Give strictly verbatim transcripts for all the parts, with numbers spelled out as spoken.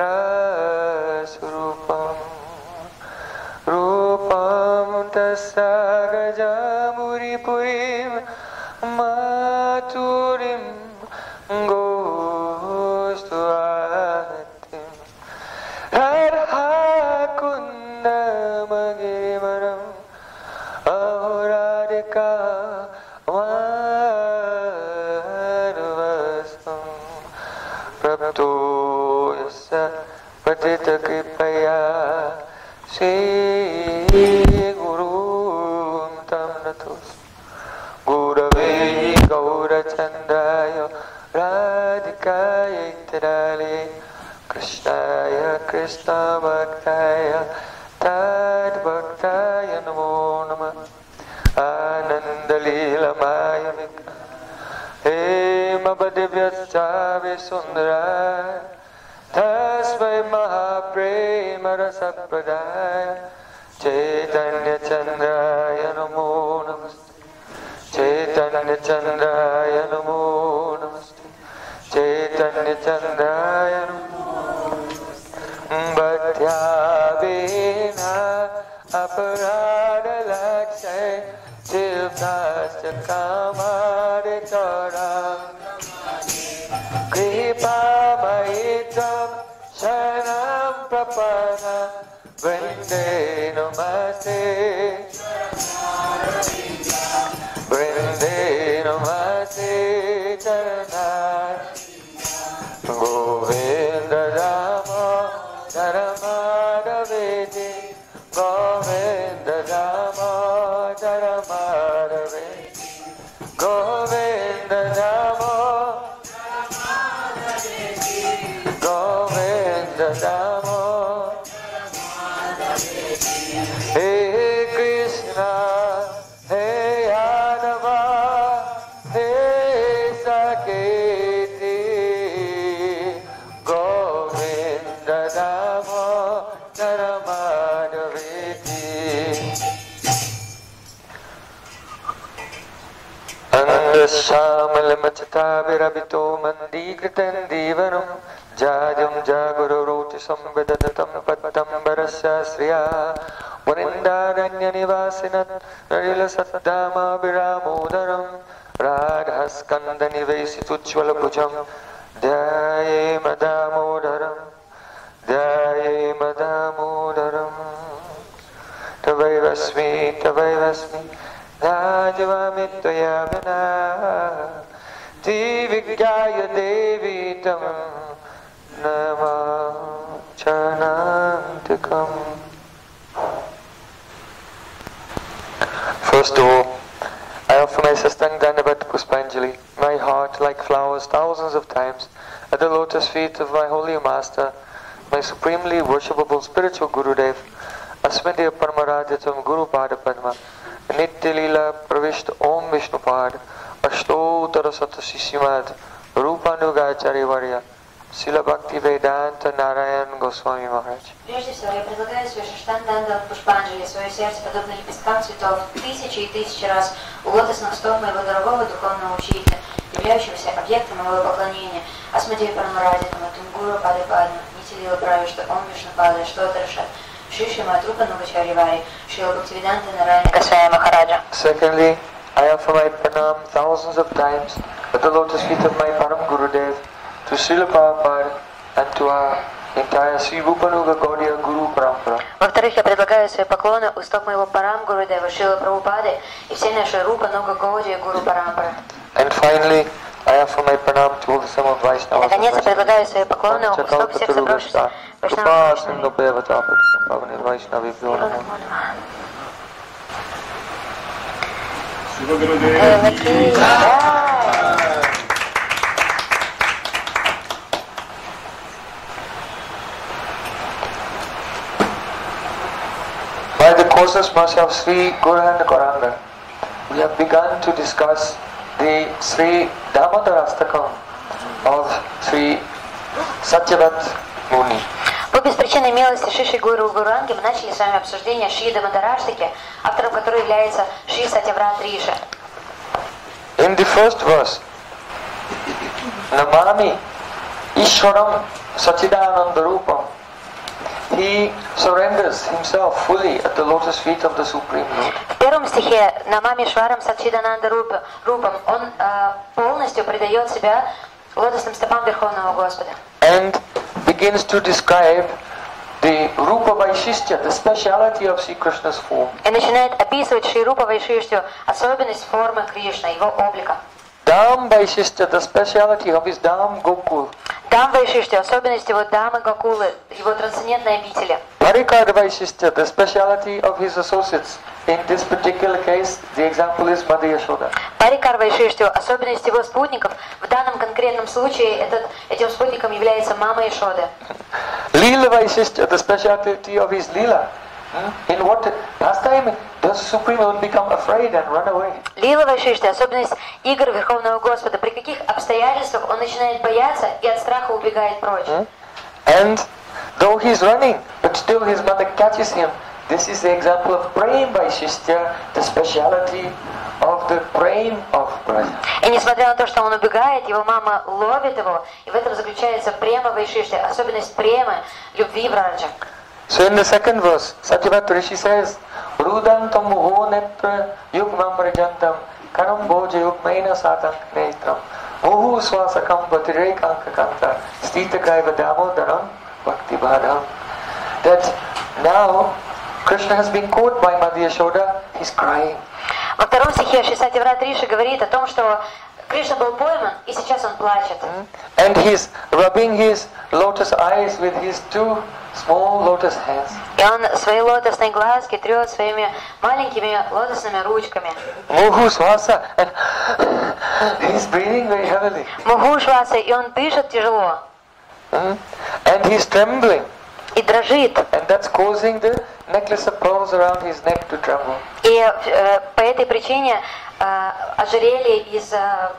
surupam rupam tasya gajamuri purim maturim gostuatim radha kundamagirimaram ahoradika vanvastam prapto yasya patita kripaya Shri Guru Tam Natos Gurave Gaurachandaya Radhikaya Ittarale Krishnaya Krishna Bhaktaya Tad Bhaktaya Namo Namah Ananda Leela Maya Vikra He Mabadivyascha Visundara Tasmai Mahaprema Rasapradaya Chaitanya Chandraya Namo Namaste Chaitanya Chandraya Namo Namaste Chaitanya Chandraya Namo Bhattya Vina Aparada Lakshay Tilpasya Kamade Charam Kripa Maitam Sharanam Prapana Vrinde Namaste Vrinde Namaste Charanam Govinda Rama Dharamadaveti Govinda Rama Dharamadaveti Govinda Rama Govinda Rama Hey Krishna Hey Yadava Hey Saketi Govinda Rama Dharamadaveti Andashamalamachatabirabito mandikritan divanam Jajam jagururoti sambedadatam pattam barasya sriya Varindaranya nivasinat narila saddama viramodaram Radhaskanda nivesitujjvala bhujam Dhyaye madamodaram Dhyaye madamodaram Tavaivasmi tavaivasmi Rajavami tvaya vina Divigyaya devi tam Nama Chanantikam. First of all, I offer my Sastang Dandavat Puspanjali, my heart like flowers thousands of times, at the lotus feet of my holy master, my supremely worshipable spiritual Gurudev, Asmadiya Paramaraditam Guru Pada Padma, Nitya Leela Pravishta Om Vishnupad, Ashtotara Satasishimad, Rupanugacharya Varya, Sila Bhakti Vedanta Narayan Goswami Maharaj. Прежде всего, я предлагаю свой Шаштан Данда Пушпанджали, свое сердце, подобно лепесткам цветов, тысячи и тысячи раз у лотосных стоп моего дорогого духовного учителя, являющегося объектом моего поклонения, Асмадея Парамарадитам, Тунгуру Пады Падма, Нитилила Правишта, Ом Вишнупада, Штотарша, Шиши Матрупа Нугачари Вари, Шила Бхактивиданта Нараяна Госвами Махараджа. Secondly, I offer my pranam thousands of times at the lotus feet of my Param Gurudev, to Srila Prabhupada and to our entire Sri Rupanuga Gaudiya Guru Parampara. Во-вторых, я предлагаю свои поклоны у стоп моего Парам Гурудева, Шрила Прабхупады и всей нашей Рупануга Гауdiya Гуру Парампары. And finally, I offer my pranam to all the Sama Vaishnavas. Наконец, я предлагаю свои поклоны у стоп всех собравшихся Вайшнавов. By the courses of Sri Gauranga Gauranga, we have begun to discuss the Sri Damodarastakam of Sri Satyavat Muni. По беспричинной милости Шиши Гуру Гуранги мы начали с вами обсуждение Шри Дамадараштаки, автором которой является Шри Сатяврат Риши. In the first verse, Namami Ishwaram Sachidananda Rupam he surrenders himself fully at the lotus feet of the Supreme Lord. В первом стихе Намами Шварам Сачидананда Рупам он э, полностью предает себя лотосным стопам Верховного Господа. And begins to describe the Rupa Vaishistya, the speciality of Sri Krishna's form. И начинает описывать Шри Рупа Вайшиштью, особенность формы Кришны, его облика. Dham Vaishistya, the speciality of his Dham Gokul. Дам Вайшиштью, особенность его Дамы Гокулы, его трансцендентной обители. Parikar Vaishistya, the speciality of his associates. In this particular case, the example is Mother Yashoda. Парикар Вайшиштью, особенность его спутников, в данном конкретном случае этот, этим спутником является мама Ишоды. Leela Vaishistya, the speciality of his Leela. In what pastime does Supreme Lord become afraid and run away? Лила Вайшиштя, особенность игр Верховного Господа, при каких обстоятельствах он начинает бояться и от страха убегает прочь. And though he's running, but still his mother catches him. This is the example of Prem Vaishistya, the speciality of the Prem of Braja. И несмотря на то, что он убегает, его мама ловит его, и в этом заключается према Вайшиштя, особенность премы, любви Браджа. So in the second verse, Satyavrat Rishi says, Rudantam muho netra yugmam rajantam kanam bhoja yugmaina satank netram muhu swasakam bhatirekanka kanta stitagaiva damodaram bhakti bhadam. That now Krishna has been caught by Mother Yashoda, he's crying. Во втором стихе Шри Сатьяврат Риши говорит о том, что Кришна был пойман, и сейчас он плачет. And he's rubbing his lotus eyes with his two small lotus hands. И он свои лотосные глазки трет своими маленькими лотосными ручками. Muhu swasa, and he's breathing very heavily. Мухушваса, и он дышит тяжело. And he's trembling. И дрожит. And that's causing the necklace of pearls around his neck to tremble. И э, по этой причине э, ожерелье из э,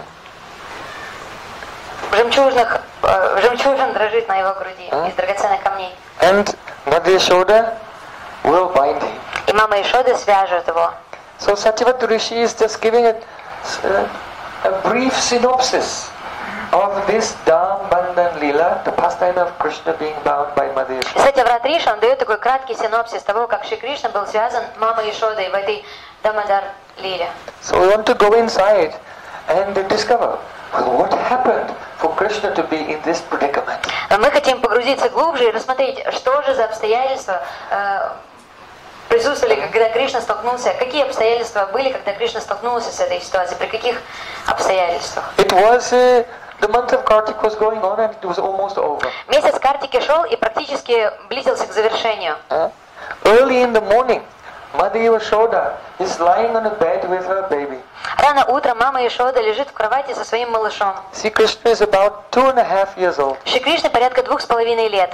жемчужных э, жемчужин дрожит на его груди, mm. из драгоценных камней. And Mother Yashoda will bind him. И мама Ишоды свяжет его. So Satyavrat Rishi is just giving a, a brief synopsis of this Dham Bandhan Leela, the pastime of Krishna being bound by Mother Yashoda. Сатьяврат Риша, он дает такой краткий синопсис того, как Шри Кришна был связан мамой Ишодой в этой Дамодар Лиле. So we want to go inside and discover what happened for Krishna to be in this predicament. Мы хотим погрузиться глубже и рассмотреть, что же за обстоятельства э, присутствовали, когда Кришна столкнулся, какие обстоятельства были, когда Кришна столкнулся с этой ситуацией, при каких обстоятельствах. It was uh, the month of Kartik was going on and it was almost over. Месяц Картики шел и практически близился к завершению. Uh, early in the morning, Mother Yashoda is lying on a bed with her baby. Рано утром мама Ишода лежит в кровати со своим малышом. Sri Krishna is about two and a half years old. Шри Кришна порядка двух с половиной лет.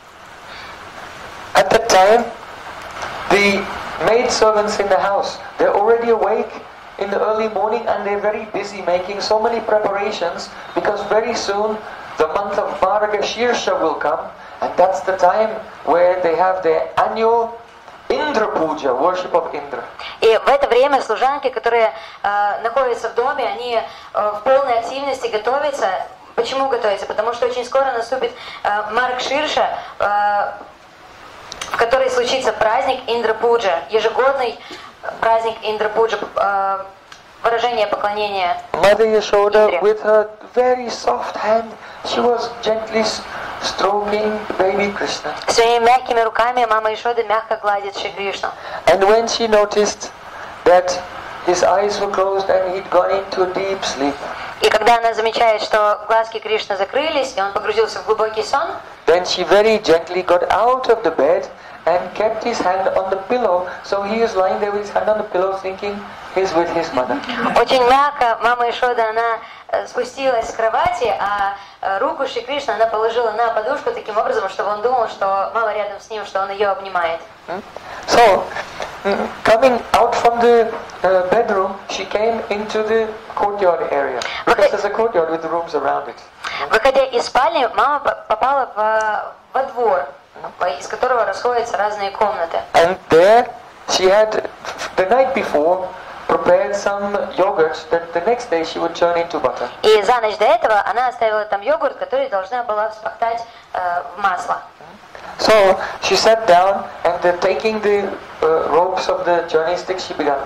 At that time, the maid servants in the house, they're already awake in the early morning and they're very busy making so many preparations because very soon the month of Margashirsha will come and that's the time where they have their annual Indra Puja, worship of Indra. И в это время служанки, которые э, находятся в доме, они э, в полной активности готовятся. Почему готовятся? Потому что очень скоро наступит э, Маргширша, э, в которой случится праздник Индра Пуджа, ежегодный праздник Индра Пуджа, э, выражение поклонения. Mother Yashoda, with her very soft hand, she was gently stroking baby Krishna. Своими мягкими руками мама Ишода мягко гладит Шри Кришну. And when she noticed that his eyes were closed and he'd gone into a deep sleep, и когда она замечает, что глазки Кришны закрылись, и он погрузился в глубокий сон, then she very gently got out of the bed and kept his hand on the pillow. So he was lying there with his hand on the pillow thinking he's with his mother. Очень мягко мама Ишода, она спустилась с кровати, а руку Шри Кришны она положила на подушку таким образом, чтобы он думал, что мама рядом с ним, что он ее обнимает. So, coming out from the uh, bedroom, she came into the courtyard area. Because there's a courtyard with rooms around it. Выходя из спальни, мама попала в, во двор, из которого расходятся разные комнаты. And there she had, the night before, prepared some yogurt that the next day she would turn into butter. И за ночь до этого она оставила там йогурт, который должна была вспахтать э, в масло. So she sat down and uh, taking the uh, ropes of the journey stick, she began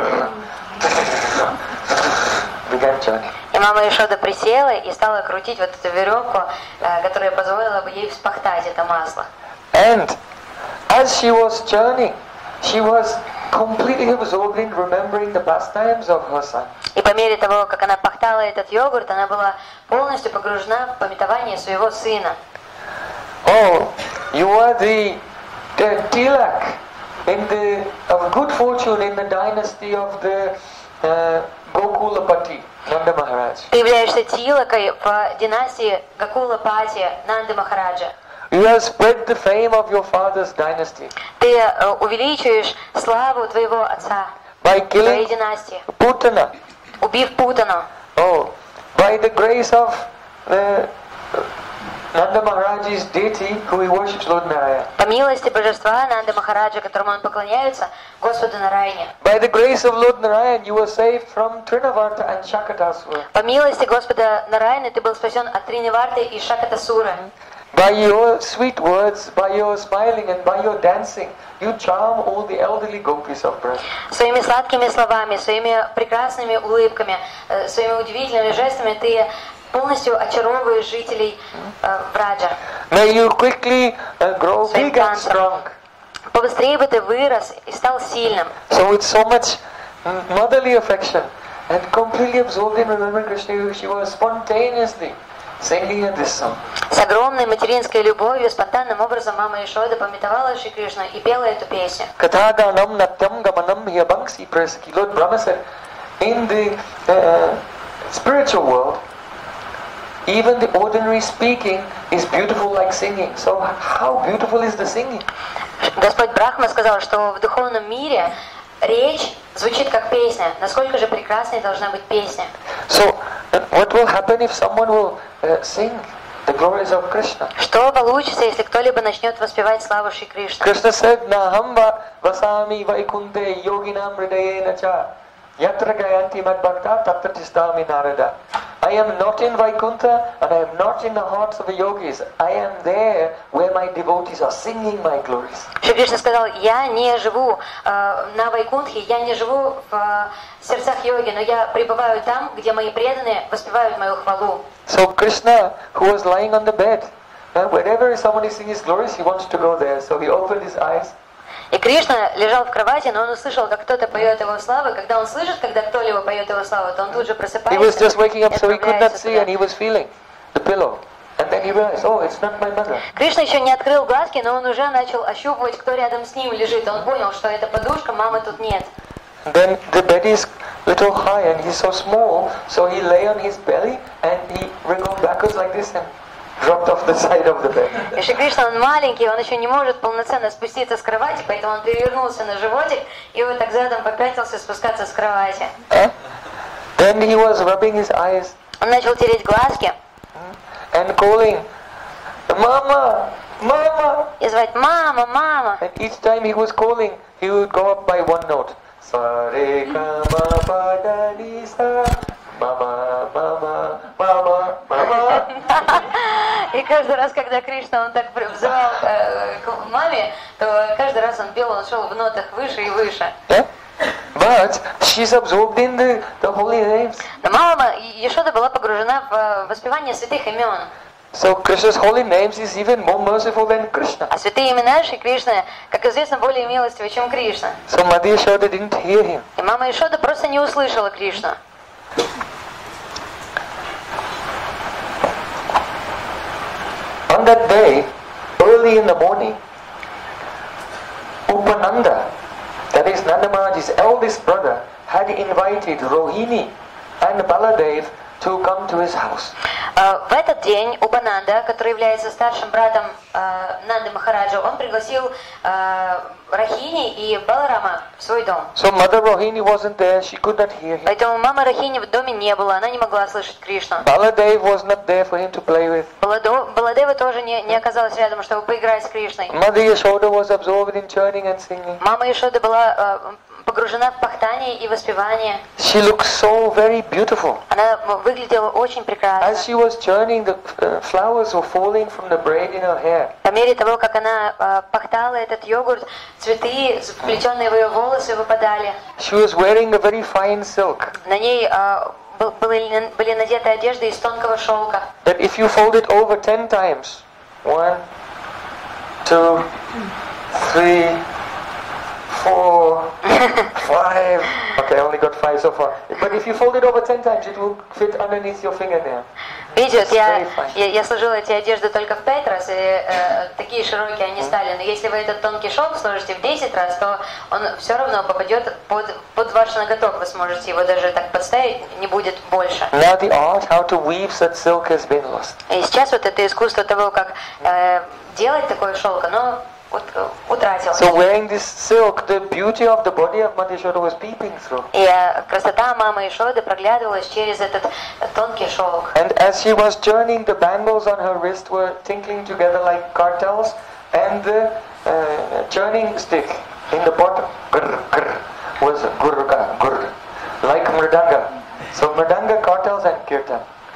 began journey. И мама Ешода присела и стала крутить вот эту веревку, э, которая позволила бы ей вспахтать это масло. And as she was journeying, she was completely absorbed in remembering the pastimes of her son. И по мере того, как она пахтала этот йогурт, она была полностью погружена в памятование своего сына. Oh, you are the, the tilak in the of good fortune in the dynasty of the uh, Gokulapati, Nanda Maharaj. Ты являешься тилакой в династии Гакулапати Нанды Махараджа. You have spread the fame of your father's dynasty Ты э, увеличиваешь славу твоего отца, by твоей killing династии, Putana. убив Путану. Oh, by the grace of the Nanda Maharaj's deity who he worships, Lord Narayana. По милости божества Нанды Махараджа, которому он поклоняется, Господу Нараяне. By the grace of Lord Narayan, you were saved from Trinavarta and Shakatasura. По милости Господа Нараяны ты был спасен от Триниварты и Шакатасуры. By your sweet words, by your smiling and by your dancing, you charm all the elderly gopis of Braj. Своими сладкими словами, своими прекрасными улыбками, э, своими удивительными жестами ты полностью очаровываешь жителей э, Браджа. May you quickly uh, grow big and strong. Побыстрее бы ты вырос и стал сильным. So with so much motherly affection and completely absorbed in remembering Krishna, she was spontaneously singing this song. С огромной материнской любовью, спонтанным образом мама Ешода памятовала Шри Кришну и пела эту песню. Kathaganam natyam gamanam hyabanksi prasaki. Lord Brahma said, in the uh, spiritual world, even the ordinary speaking is beautiful like singing. So how beautiful is the singing? Господь Брахма сказал, что в духовном мире речь звучит как песня. Насколько же прекрасной должна быть песня? So what will happen if someone will uh, sing the glories of Krishna? Что получится, если кто-либо начнет воспевать славу Шри Кришны? Krishna said, "Naham vasami vaikunte yoginam hridayena cha yatra gayanti madbhakta tatra tistami narada." I am not in Vaikuntha and I am not in the hearts of the yogis. I am there where my devotees are singing my glories. Шри Кришна сказал, я не живу э, на Вайкунтхе, я не живу в э, сердцах йоги, но я пребываю там, где мои преданные воспевают мою хвалу. So Krishna, who was lying on the bed, uh, wherever somebody sings his glories, he wants to go there. So he opened his eyes. И Кришна лежал в кровати, но он услышал, как кто-то поет его славы. Когда он слышит, когда кто-либо поет его славу, то он тут же просыпается. He was just waking up, и so he could not отправляется see, туда. and he was feeling the pillow. And then he realized, oh, it's not my mother. Кришна еще не открыл глазки, но он уже начал ощупывать, кто рядом с ним лежит. Он понял, что это подушка, мамы тут нет. Then the bed is little high and he's so small, so he lay on his belly and he wriggled backwards like this and dropped off the side of the bed. И Шри Кришна, он маленький, он еще не может полноценно спуститься с кровати, поэтому он перевернулся на животик и вот так задом попятился спускаться с кровати. Huh? Then he was rubbing his eyes Он начал тереть глазки and calling, "Mama, Mama!" и звать «Мама, мама!». And each time he was calling, he would go up by one note. Sa re ga ma pa da ni sa. Mama, mama, mama, mama. И каждый раз, когда Кришна, он так взывал э, к маме, то каждый раз он пел, он шел в нотах выше и выше. Yeah? But she's absorbed in the, the holy names. Но мама Ешода была погружена в воспевание святых имен. So Krishna's holy names is even more merciful than Krishna. А святые имена Шри Кришны, как известно, более милостивы, чем Кришна. So Mother Yashoda didn't hear him. И мама Ешода просто не услышала Кришну. On that day, early in the morning, Upananda, that is Nanda Maharaj's eldest brother, had invited Rohini and Baladev to come to his house. В этот день Упананда, который является старшим братом Нанды Махараджа, он пригласил Рахини и Баларама в свой дом. So Mother Rohini wasn't there, she could not hear him. Поэтому мама Рахини в доме не было, она не могла слышать Кришну. Baladev was not there for him to play with. Баладева тоже не, не оказалась рядом, чтобы поиграть с Кришной. Mother Yashoda was absorbed in chanting and singing. Мама Ешода была погружена в пахтание и воспевание. She looked so very beautiful. Она выглядела очень прекрасно. As she was churning, the uh, flowers were falling from the braid in her hair. По мере того, как она э, пахтала этот йогурт, цветы, вплетенные в ее волосы, выпадали. She was wearing a very fine silk. На ней э, были, были надеты одежды из тонкого шелка. That if you fold it over ten times, one, two, three, four, five. Okay, I only got five so far. But if you fold it over ten times, it will fit underneath your fingernail. Видите, вот я, я, я сложила эти одежды только в пять раз, и э, такие широкие они стали. Но если вы этот тонкий шелк сложите в десять раз, то он все равно попадет под, под ваш ноготок. Вы сможете его даже так подставить, не будет больше. Now the art how to weave such silk has been lost. И сейчас вот это искусство того, как э, делать такое шелк, оно вот, утратилось. So wearing this silk, the beauty of the body of Mother Yashoda was peeping through. И э, красота мамы Ишоды проглядывалась через этот тонкий шелк. And as she was churning, the bangles on her wrist were tinkling together like cartels, and the uh, churning stick in the bottom grr, grr, was gurga, gurr, like mridanga. So mridanga, cartels and kirtan.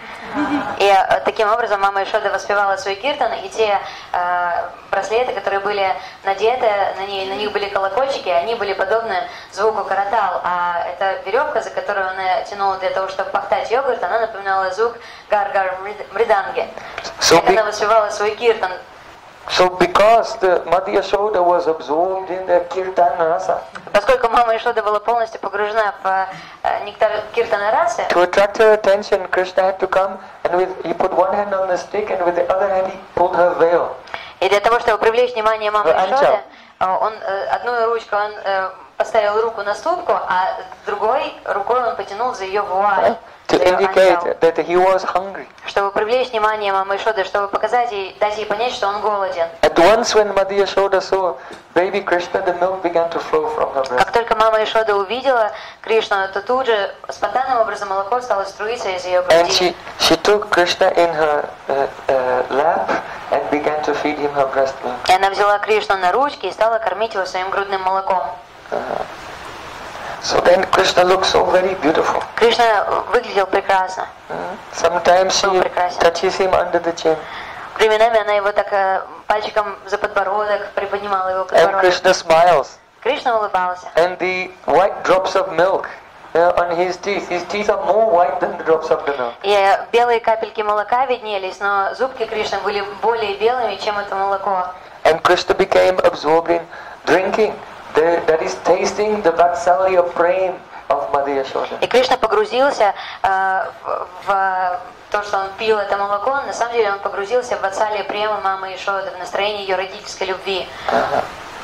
И э, таким образом мама Ишода воспевала свой киртан, и те э, браслеты, которые были надеты, на, ней, на них были колокольчики, они были подобны звуку каратал. А эта веревка, за которую она тянула для того, чтобы пахтать йогурт, она напоминала звук гар-гар мриданги. So как она воспевала свой киртан. So because the Mother Yashoda was absorbed in the kirtan rasa, поскольку мама Ишода была полностью погружена в э, нектар киртана расы, to attract her attention, Krishna had to come and with he put one hand on the stick and with the other hand he pulled her veil. И для того, чтобы привлечь внимание мамы Ишоды, он э, одной ручкой он э, поставил руку на ступку, а другой рукой он потянул за ее вуаль. To indicate that he was hungry. Чтобы привлечь внимание мамы Ишоды, чтобы показать ей, дать ей понять, что он голоден. At once, when Mother Yashoda saw baby Krishna, the milk began to flow from her breast. Как только мама Ишода увидела Кришну, то тут же спонтанным образом молоко стало струиться из ее груди. And she she took Krishna in her uh, uh, lap and began to feed him her breast milk. И она взяла Кришну на ручки и стала кормить его своим грудным молоком. Uh-huh. So then Krishna looked so very beautiful. Кришна выглядел прекрасно. Mm. Sometimes she touches him under the chin. Временами она его так э, пальчиком за подбородок приподнимала его And подбородок. Krishna smiles. Кришна улыбался. And the white drops of milk uh, on his teeth. His teeth are more white than the drops of the milk. И белые капельки молока виднелись, но зубки Кришны были более белыми, чем это молоко. And Krishna became absorbed in drinking. The, that is tasting the vatsalya prem of Mother Yashoda. И Кришна погрузился э, в, в то, что он пил это молоко. На самом деле он погрузился в ватсалия према мамы Ишоды, в настроение ее родительской любви. Uh-huh.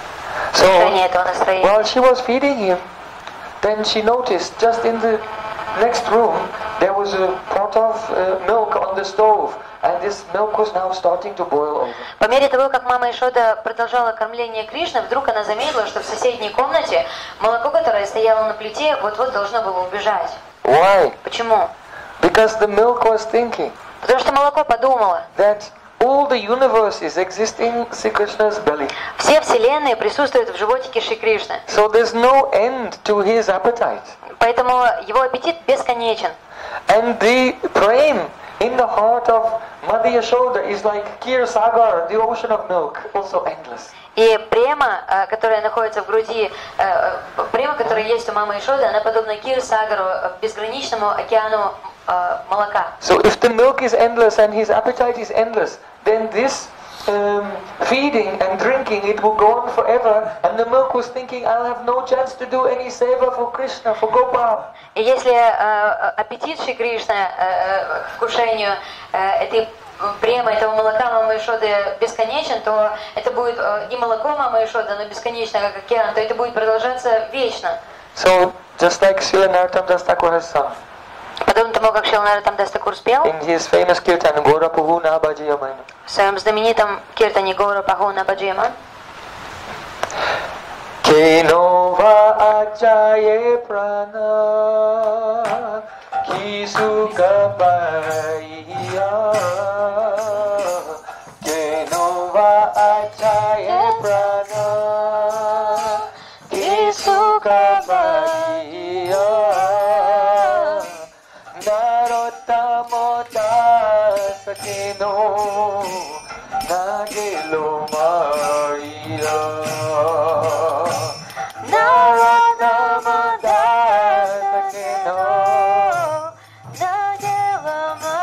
В настроение этого So, настроения. while she was feeding him, then she noticed just in the next room there was a pot of uh, milk on the stove. And this milk was now starting to boil over. По мере того, как мама Ишода продолжала кормление Кришны, вдруг она заметила, что в соседней комнате молоко, которое стояло на плите, вот-вот должно было убежать. Why? Почему? Because the milk was thinking Потому что молоко подумало. that all the universes exist in Sri Krishna's belly. Все вселенные присутствуют в животике Шри Кришны. So there's no end to his appetite. Поэтому его аппетит бесконечен. And the prem in the heart of Mother Yashoda is like Kir Sagar, the ocean of milk, also endless. И према, которая находится в груди, према, которая есть у мамы Ишоды, она подобна Кир Сагару, безграничному океану молока. So if the milk is endless and his appetite is endless, then this um, feeding and drinking, it will go on forever. And the milk was thinking, I'll have no chance to do any seva for Krishna, for Gopal. И если э, аппетит Шри Кришны э, к вкушению э, этой премы, этого молока мамы Ишоды бесконечен, то это будет э, и молоко мамы Ишоды, оно бесконечно, как океан, то это будет продолжаться вечно. So just like Srila Narottam Das Thakur has sung, подобно тому, как Шрила Нароттам Дас Такур спел in his famous kirtan, Gora Puhu Na Bhajayamana, в своем знаменитом киртане Гора Пахуна Баджияман, Keno va achaye prana kisuka paiya. Keno va achaye prana kisuka paiya. Maria. Narada Madhakino Nadeva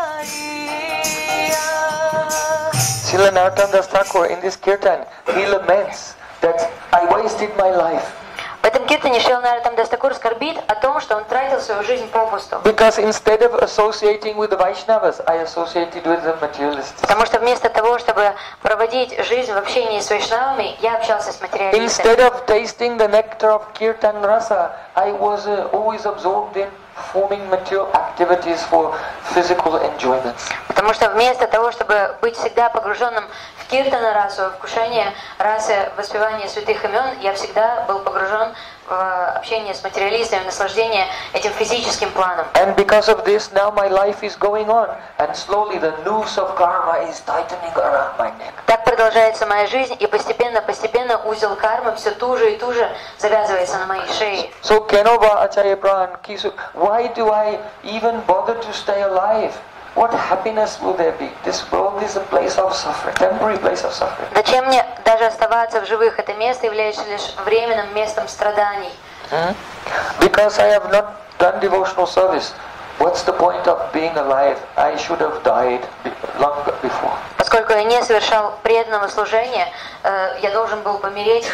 Maria. Srila Narottam Das Thakur in this kirtan, he laments that I wasted my life. В этом киртане Шрила Нароттам Дас Такур скорбит о том, что он тратил свою жизнь попусту. Because instead of associating with the Vaishnavas, I associated with the materialists. Потому что вместо того, чтобы проводить жизнь в общении с вайшнавами, я общался с материалистами. Instead of tasting the nectar of kirtan rasa, I was uh, always absorbed in performing material activities for physical enjoyment. Потому что вместо того, чтобы быть всегда погруженным в киртана расу, вкушение расы, воспевание святых имен, я всегда был погружен в общение с материалистами, в наслаждение этим физическим планом. And because of this, now my life is going on, and slowly the noose of karma is tightening around my neck. Так продолжается моя жизнь, и постепенно-постепенно узел кармы все туже и туже завязывается на моей шее. So Kenoba Acharya Pran Kisu, why do I even bother to stay alive? What happiness will there be? This world is a place of suffering, temporary place of suffering. Зачем мне даже оставаться в живых? Это место является лишь временным местом страданий. Hmm? Because I have not done devotional service. What's the point of being alive? I should have died long before. Поскольку я не совершал преданного служения, я должен был помереть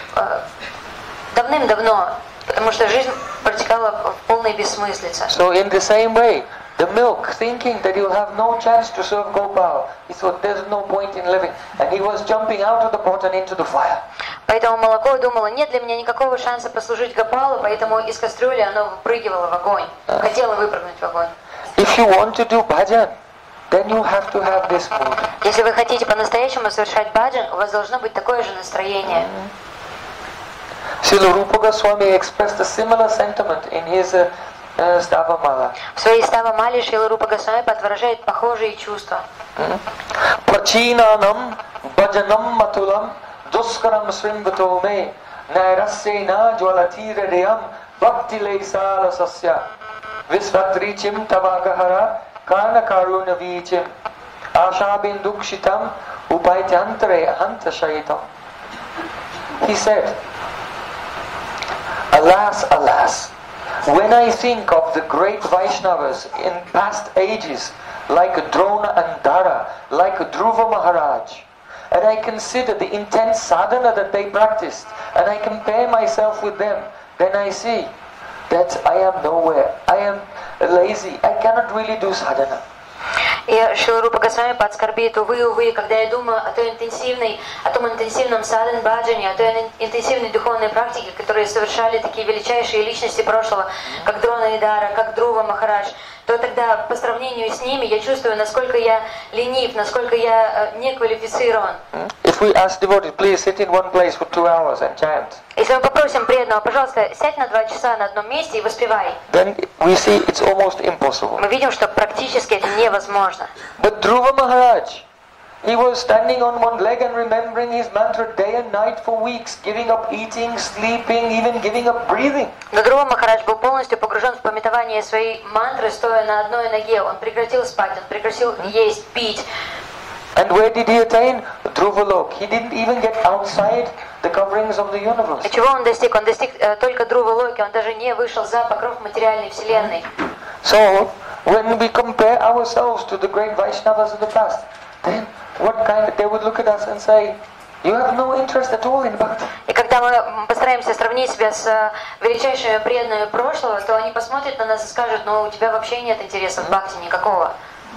давным-давно, потому что жизнь протекала в полной бессмыслице. So in the same way, the milk, thinking that he'll have no chance to serve Gopal, he thought there's no point in living, and he was jumping out of the pot and into the fire. Поэтому молоко думало, нет для меня никакого шанса послужить Гопалу, поэтому из кастрюли оно выпрыгивало в огонь, хотело выпрыгнуть в огонь. If you want to do bhajan, then you have to have this mood. Если вы хотите по-настоящему совершать баджан, у вас должно быть такое же настроение. Srila Rupa Goswami expressed a similar sentiment in his uh, uh, Stavamala. В своей Ставамале Шрила Рупа Госвами выражает похожие чувства. Prachinanam bhajanam matulam duskaram srimvato me nairasena jwalatirayam bhakti leisala sasya visvatrichim tavagahara karna karuna vichim ashabindukshitam upaityantre hantashayitam. He said, alas, alas, when I think of the great Vaishnavas in past ages, like Drona and Dara, like Dhruva Maharaj, and I consider the intense sadhana that they practiced, and I compare myself with them, then I see that I am nowhere. I am lazy. I cannot really do sadhana. И Шрила Рупа Госвами подскорбит, увы, увы, когда я думаю о той интенсивной, о том интенсивном садан баджане, о той интенсивной духовной практике, которые совершали такие величайшие личности прошлого, как Дрона и Дара, как Друва Махарадж, то тогда по сравнению с ними я чувствую, насколько я ленив, насколько я не квалифицирован. If we ask devotees, please sit in one place for two hours and chant. Если мы попросим преданного, пожалуйста, сядь на два часа на одном месте и воспевай. Then we see it's almost impossible. Мы видим, что практически это невозможно. But Dhruva Maharaj, he was standing on one leg and remembering his mantra day and night for weeks, giving up eating, sleeping, even giving up breathing. Но Dhruva Maharaj был полностью погружен в пометование своей мантры, стоя на одной ноге. Он прекратил спать, он прекратил есть, пить. And where did he attain? Dhruvalok. He didn't even get outside the coverings of the universe. И чего он достиг? Он достиг э, только Dhruvalоки, он даже не вышел за покров материальной вселенной. So, when we compare ourselves to the great Vaishnavas of the past, then what kind of, they would look at us and say, you have no interest at all in bhakti. И когда мы постараемся сравнить себя с э, величайшими преданными прошлого, то они посмотрят на нас и скажут, ну у тебя вообще нет интереса в бхакти никакого.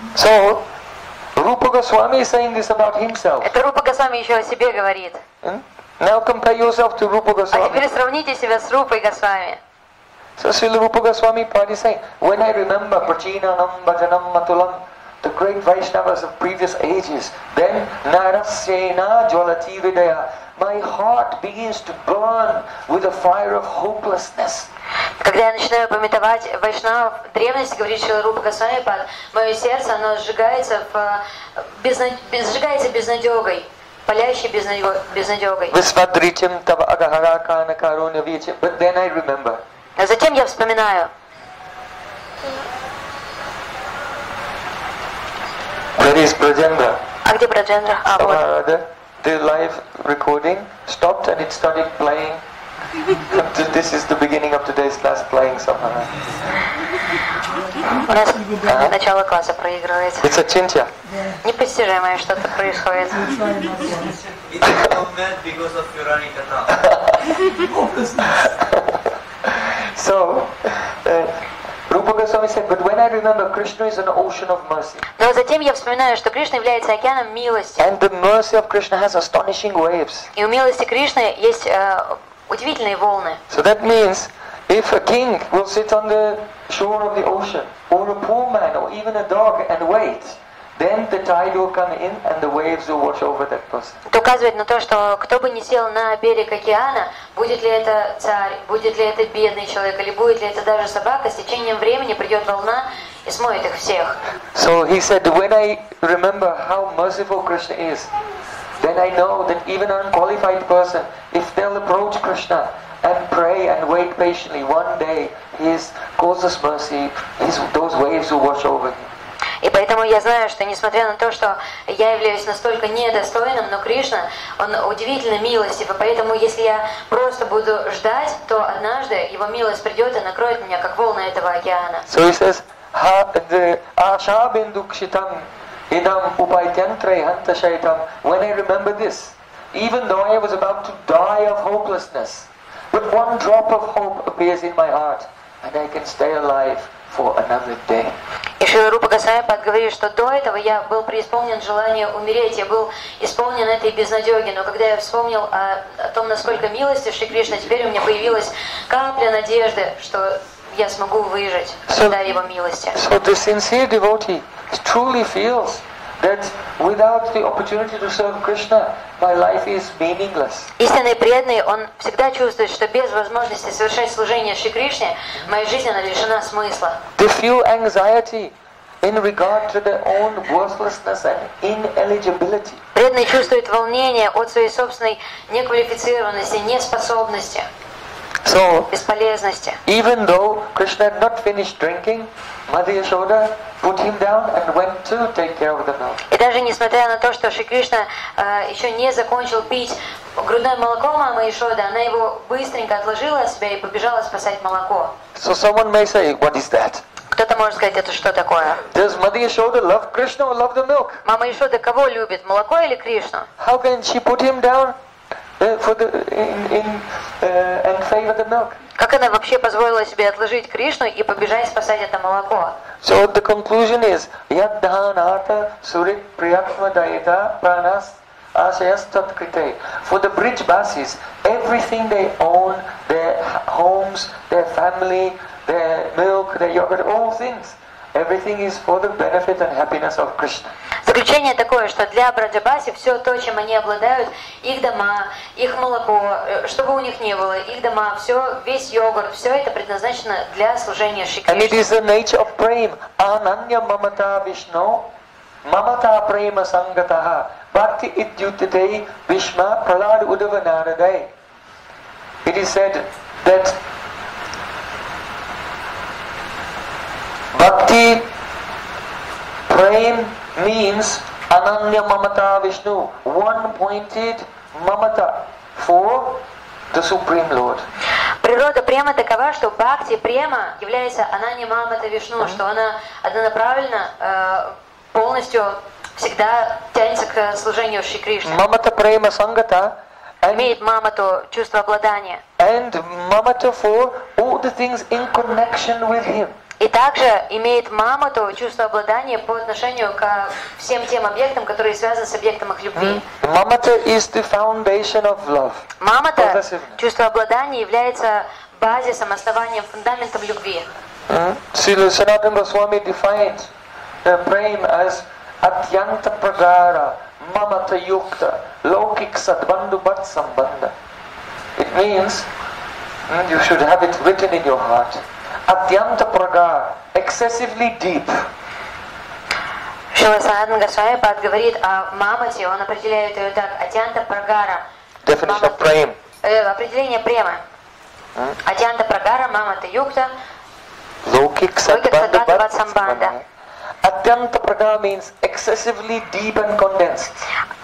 So, Rupa Goswami is saying this about himself. Это Рупа Госвами еще о себе говорит. Hmm? Now compare yourself to Rupa А Goswami. теперь сравните себя с Рупой Госвами. So Srila Rupa Goswami Pad is saying, when I remember Prachinanam Bhajanam Matulam, the great Vaishnavas of previous ages, then Narasyena Jwalati Vidaya, my heart begins to burn with a fire of hopelessness. Когда я начинаю пометовать вайшнавов древности, говорит Шрила Рупа Госвами Пад, мое сердце, оно сжигается, в, безнад... сжигается безнадегой, палящей безнадегой. Visvadrichim tava agahara kana karunya vichim. But then I remember. А затем я вспоминаю. Where is Brajendra? А где Браджендра? А, вот. Somehow or other, the live recording stopped and it started playing. This is the beginning of today's class playing somehow. У нас uh-huh. начало класса проигрывается. It's a chincha. Непостижимое что-то происходит. So, uh, Rupa Goswami said, but when I remember Krishna is an ocean of mercy. Но затем я вспоминаю, что Кришна является океаном милости. And the mercy of Krishna has astonishing waves. И у милости Кришны есть э, удивительные волны. So that means if a king will sit on the shore of the ocean, or a poor man, or even a dog and wait, then the tide will come in and the waves will wash over that person. Это указывает на то, что кто бы ни сел на берег океана, будет ли это царь, будет ли это бедный человек, или будет ли это даже собака, с течением времени придет волна и смоет их всех. So he said, when I remember how merciful Krishna is, then I know that even an unqualified person, if they'll approach Krishna and pray and wait patiently, one day His causeless mercy, his, those waves will wash over him. И поэтому я знаю, что несмотря на то, что я являюсь настолько недостойным, но Кришна, Он удивительно милостив, и поэтому если я просто буду ждать, то однажды Его милость придет и накроет меня, как волны этого океана. So he says, the Asha bindukshitam idam upaityantre hanta shaitam. When I remember this, even though I was about to die of hopelessness, but one drop of hope appears in my heart, and I can stay alive for another day. И Шрила Рупа Госвами говорит, что до этого я был преисполнен желания умереть, я был исполнен этой безнадеги, но когда я вспомнил о, о том, насколько милостив Шри Кришна, теперь у меня появилась капля надежды, что я смогу выжить до Его милости. So the sincere devotee truly feels that without the opportunity to serve Krishna, my life is meaningless. Истинный преданный, он всегда чувствует, что без возможности совершать служение Шри Кришне, моя жизнь она лишена смысла. They feel anxiety in regard to their own worthlessness and ineligibility. Преданный чувствует волнение от своей собственной неквалифицированности, неспособности, so, бесполезности. Even though Krishna had not finished drinking, Mother Yashoda put him down and went to take care of the milk. И даже несмотря на то, что Шри Кришна э, еще не закончил пить грудное молоко мамы Яшоды, она его быстренько отложила от себя и побежала спасать молоко. So someone may say, what is that? Кто-то может сказать, это что такое? Does Mother Yashoda love Krishna or love the milk? Мама Яшода кого любит, молоко или Кришну? How can she put him down uh, for the in, in uh, and favor the milk? Как она вообще позволила себе отложить Кришну и побежать спасать это молоко? So the conclusion is, Yad Dhanata Surit Priyatma Dayita Pranas Asayas Tat Krite. For the Brijbasis, everything they own, their homes, their family, their milk, their yogurt, all things, everything is for the benefit and happiness of Krishna. Заключение такое, что для Браджабаси все то, чем они обладают, их дома, их молоко, что бы у них ни было, их дома, все, весь йогурт, все это предназначено для служения Шри And it Кришне. is the nature of prem. Ananya mamata Vishnu, mamata prema sangataha, bhakti idyutite Vishma pralad udavanaraday. It is said that bhakti prem means Ananya mamata Vishnu, one-pointed mamata for the Supreme Lord. Природа према такова, что бхакти према является ананья мамата Вишну, что она однонаправленно, э, полностью всегда тянется к служению Шри Кришне. Mamata prema sangata. Имеет мамату чувство обладания. And mamata for all the things in connection with him. И также имеет мамату чувство обладания по отношению ко всем тем объектам, которые связаны с объектом их любви. Mamata is the foundation of love. Мамата, чувство обладания, является базисом, основанием, фундаментом любви. Srila Sanatana Goswami defined uh, prem as atyanta pragara mamata yukta lokik sadbandhu bhat sambandha. It means mm, you should have it written in your heart. Atyanta pragar, excessively deep. Шрила Санатана Госвами говорит о мамате, он определяет ее так: атьянта прагара. Definition of prem. Э, определение према. Атьянта прагара, мамата юкта, Lokik sadbandhu бhat bhat sambandha. Atyanta pragar means excessively deep and condensed.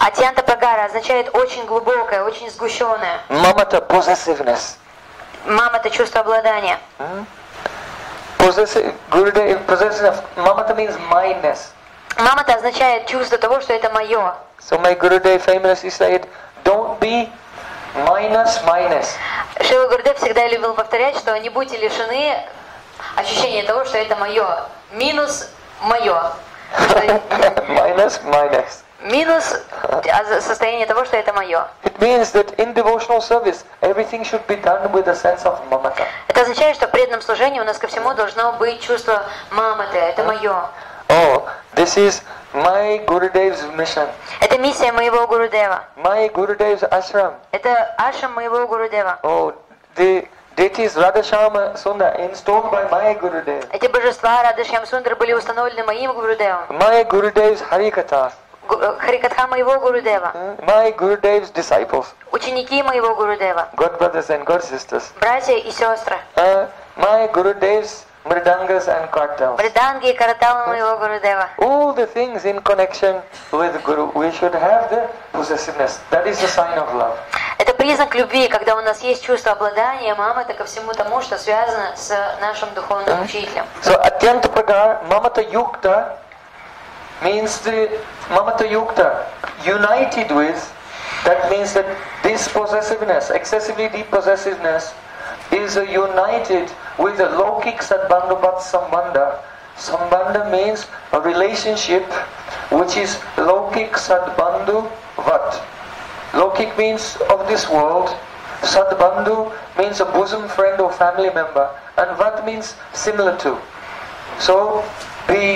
Атьянта прагара означает очень глубокое, очень сгущенное. Mamata, possessiveness. Мама — это чувство обладания. Hmm? Possessive, Gurudev, possessiveness. Mamata means mineness. Мама-то означает чувство того, что это мое. So my Gurudev famously said, don't be minus minus. Шрила Гурудев всегда любил повторять, что не будьте лишены ощущения того, что это мое. Минус мое. Minus minus. Минус состояние того, что это мое. It means that in devotional service, everything should be done with a sense of mamata. Это означает, что в преданном служении у нас ко всему должно быть чувство маматы, это мое. Oh, this is my Gurudev's mission. Это миссия моего Гурудева. My Gurudev's ashram. Это ашрам моего Гурудева. Oh, the deities Radhashama Sundar installed by my Gurudev. Эти божества Рада Шьям Сундар были установлены моим Гурудевом. My Gurudev's Harikatha. Харикатха моего Гурудева. My Gurudev's disciples. Ученики моего Гурудева. God brothers and God sisters. Братья и сестры. Uh, my Gurudev's Mridangas and kartals. Мриданги и караталы моего Гурудева. All the things in connection with Guru, we should have the possessiveness. That is a sign of love. Это признак любви, когда у нас есть чувство обладания, мама, это ко всему тому, что связано с нашим духовным учителем. So Atyanta Pragar, Mamata Yukta means the Mamata Yukta, united with, that means that this possessiveness, excessively deep possessiveness, is uh, united with the Lokik Sadbandhubat Sambandha. Sambandha means a relationship which is Lokik Sadbandhu Vat. Lokik means of this world, Sadbandhu means a bosom friend or family member, and Vat means similar to. So the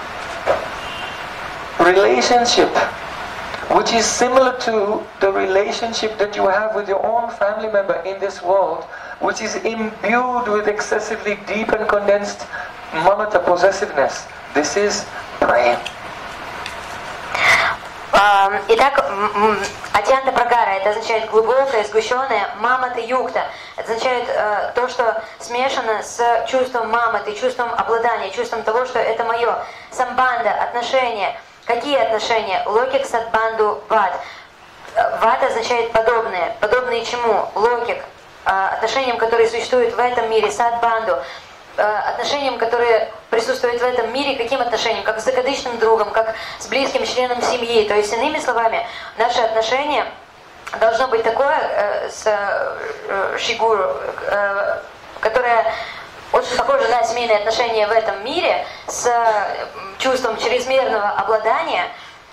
relationship which is similar to the relationship that you have with your own family member in this world, which is imbued with excessively deep and condensed mamata possessiveness. This is praying. Итак, Атьянта Прагара, это означает глубокое, сгущенное, мамата юкта. Это означает э, то, что смешано с чувством маматы, чувством обладания, чувством того, что это мое. Самбанда, отношения. Какие отношения? Локик садбанду ват. Ват означает подобные. Подобные чему? Локик. Э, отношениям, которые существуют в этом мире, садбанду. Отношениям, которые присутствуют в этом мире, каким отношениям? Как с закадычным другом, как с близким членом семьи. То есть, иными словами, наше отношение должно быть такое э, с э, шигуру, э, которое очень похоже на семейные отношения в этом мире, с э, чувством чрезмерного обладания.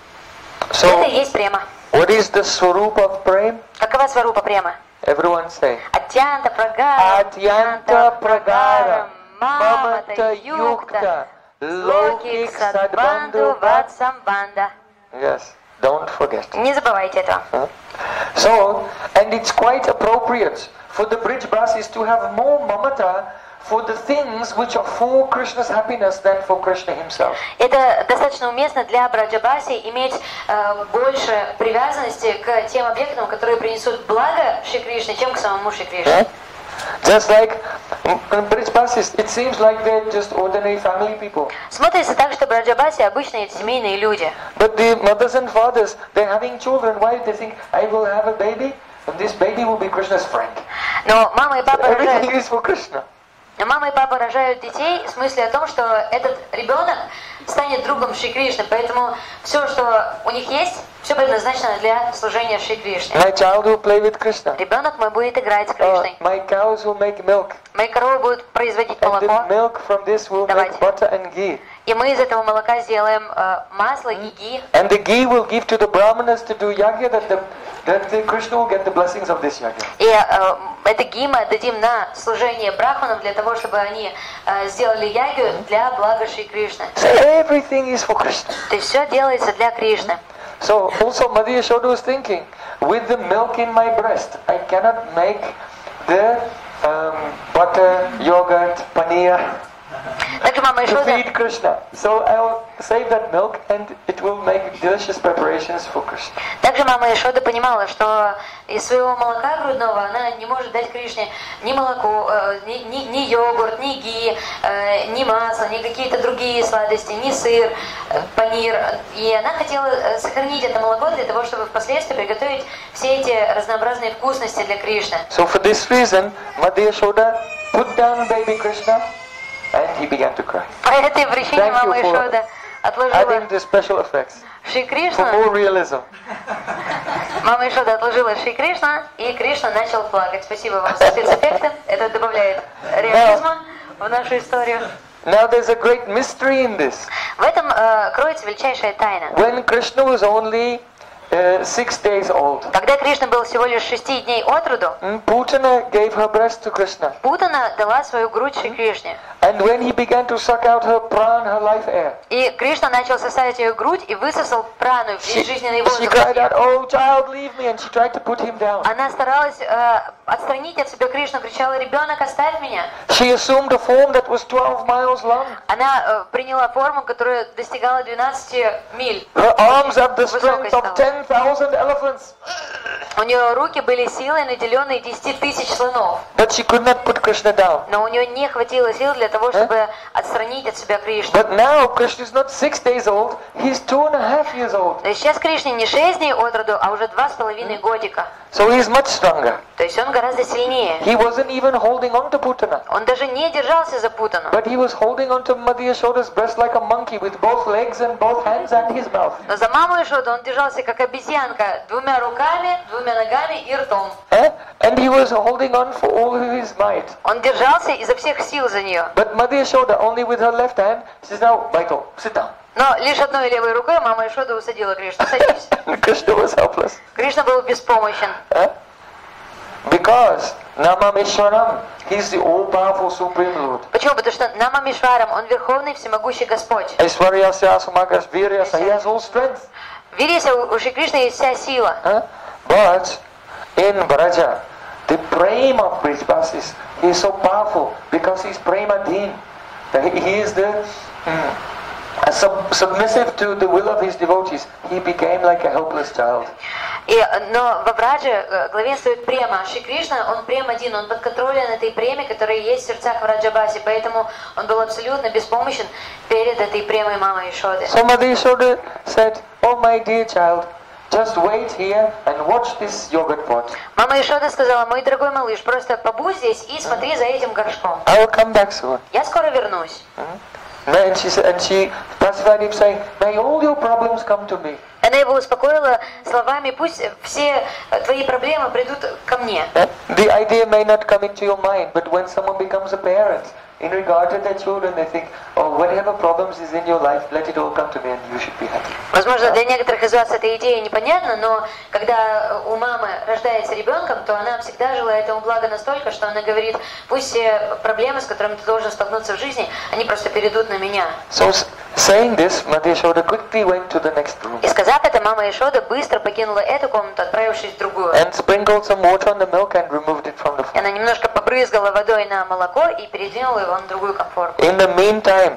So, это и есть према. What is the swarup of prem? Какова сварупа према? Everyone say. Атьянта прагара. Атьянта прагара. Mamata Yukta, Lokik Sadbandhu Vat Sambandha. Yes, don't forget. Не забывайте этого. Huh? So, and it's quite appropriate for the Brijbasis to have more mamata for the things which are for Krishna's happiness than for Krishna himself. Это достаточно уместно для Браджабаси иметь э, больше привязанности к тем объектам, которые принесут благо Шри Кришне, чем к самому Шри Кришне. Huh? Just like Brijbasis, it seems like they're just ordinary family people. Смотрится так, что Браджабаси обычные семейные люди. But the mothers and fathers, they're having children. Why? They think, I will have a baby, and this baby will be Krishna's friend. Но мама и папа Everything рожают. is for Krishna. Мама и папа рожают детей с мыслью о том, что этот ребенок станет другом Шри Кришны, поэтому все, что у них есть, все предназначено для служения Шри Кришне. My child will play with Krishna. Ребенок мой будет играть с Uh, Кришной. my cows will make milk. Мои коровы будут производить And the молоко, milk from this will Давайте. make butter and ghee. и мы из этого молока сделаем э, масло и ги. And the ghee will give to the brahmanas to do yagya, that the that the Krishna will get the blessings of this yagya. И э, это ги мы отдадим на служение брахманам для того, чтобы они э, сделали ягью для блага Шри Кришны. So everything is for Krishna. То есть все делается для Кришны. So also Mother Yashoda was thinking, with the milk in my breast, I cannot make the um, butter, yogurt, paneer. Также мама to Ишода feed Krishna. So I'll save that milk and it will make delicious preparations for Krishna. Также мама Ишода понимала, что из своего молока грудного она не может дать Кришне ни молоко, э, ни, ни, ни йогурт, ни ги, э, ни масло, ни какие-то другие сладости, ни сыр, э, панир. И она хотела э, сохранить это молоко для того, чтобы впоследствии приготовить все эти разнообразные вкусности для Кришны. So for this reason, Madhya Yashoda put down baby Krishna and he began to cry. По этой причине Thank you мама for Ишода отложила Adding the special effects Шри for Кришну. more realism. Мама Ишода отложила Шри Кришна, и Кришна начал плакать. Спасибо вам за спецэффекты. Это добавляет реализма в нашу историю. Now there's a great mystery in this. В этом э, кроется величайшая тайна. When Krishna was only uh, six days old, Когда Кришна был всего лишь шести дней от роду, mm, Putana gave her breast to Krishna. Путана дала свою грудь Шри Кришне. And when he began to suck out her pran, her life air, И Кришна начал сосать ее грудь и высосал прану, she, весь жизненный she воздух. cried out, "Oh child, leave me!" And she tried to put him down. Она старалась э, отстранить от себя Кришну, кричала: «Ребенок, оставь меня!» She assumed a form that was twelve miles long. Она э, приняла форму, которая достигала двенадцати миль. Her arms have the Высокой strength of стала. ten thousand elephants. У нее руки были силой, наделенные десяти тысяч слонов. But she could not put Krishna down. Но у нее не хватило сил для того, чтобы отстранить от себя Кришну. But now Krishna is not six days old, he's two and a half years old. То есть сейчас Кришне не шесть дней от роду, а уже два с половиной годика. So he's much stronger. То есть он гораздо сильнее. He wasn't even holding on to Putana. Он даже не держался за Путану. But he was holding on to Madhya Yashoda's breast like a monkey with both legs and both hands and his mouth. Но за маму Ишоду он держался как обезьянка, двумя руками, двумя ногами и ртом. Eh? And he was holding on for all his might. Он держался изо всех сил за нее. But Madhya Yashoda, only with her left hand, says, "Now, Michael, sit down." Но лишь одной левой рукой мама Ишода усадила Кришну. Садись. Krishna was helpless. Кришна был беспомощен. Eh? Because Namameshwaram, he's the all-powerful Supreme Lord. Почему? Потому что Намамишварам, он верховный всемогущий Господь. Aishwaryasya, Samagas, Viryasa, he has all strength. Вирися, у Шри Кришны есть вся сила. Huh? But in Braja, the prema of Brajbasis, he is so powerful because he's Premadhin. He is the mm, sub- submissive to the will of his devotees. He became like a helpless child. И, но во Брадже э, главенствует према. Шри Кришна, он прем один, он подконтролен этой преме, которая есть в сердцах Враджабаси, поэтому он был абсолютно беспомощен перед этой премой мамы Ишоды. So Madhya Yashoda said, "Oh my dear child, just wait here and watch this yogurt pot. Мама Ишода сказала: «Мой дорогой малыш, просто побудь здесь и смотри за этим горшком. I will come back soon." Я скоро вернусь». And she said, and she pacified him, saying, "May all your problems come to me." Она его успокоила словами: «Пусть все твои проблемы придут ко мне». The idea may not come into your mind, but when someone becomes a parent, in regard to their children, they think, "Oh, whatever problems is in your life, let it all come to me and you should be happy." Возможно, для некоторых из вас эта идея непонятна, но когда у мамы рождается ребенком, то она всегда желает ему блага настолько, что она говорит: «Пусть все проблемы, с которыми ты должен столкнуться в жизни, они просто перейдут на меня». So saying this, Madhya Yashoda quickly went to the next room И сказав это, мама Ишода быстро покинула эту комнату, отправившись в другую. and sprinkled some water on the milk and removed it from the И floor. она немножко побрызгала водой на молоко и передвинула его на другую конфорку. In the meantime,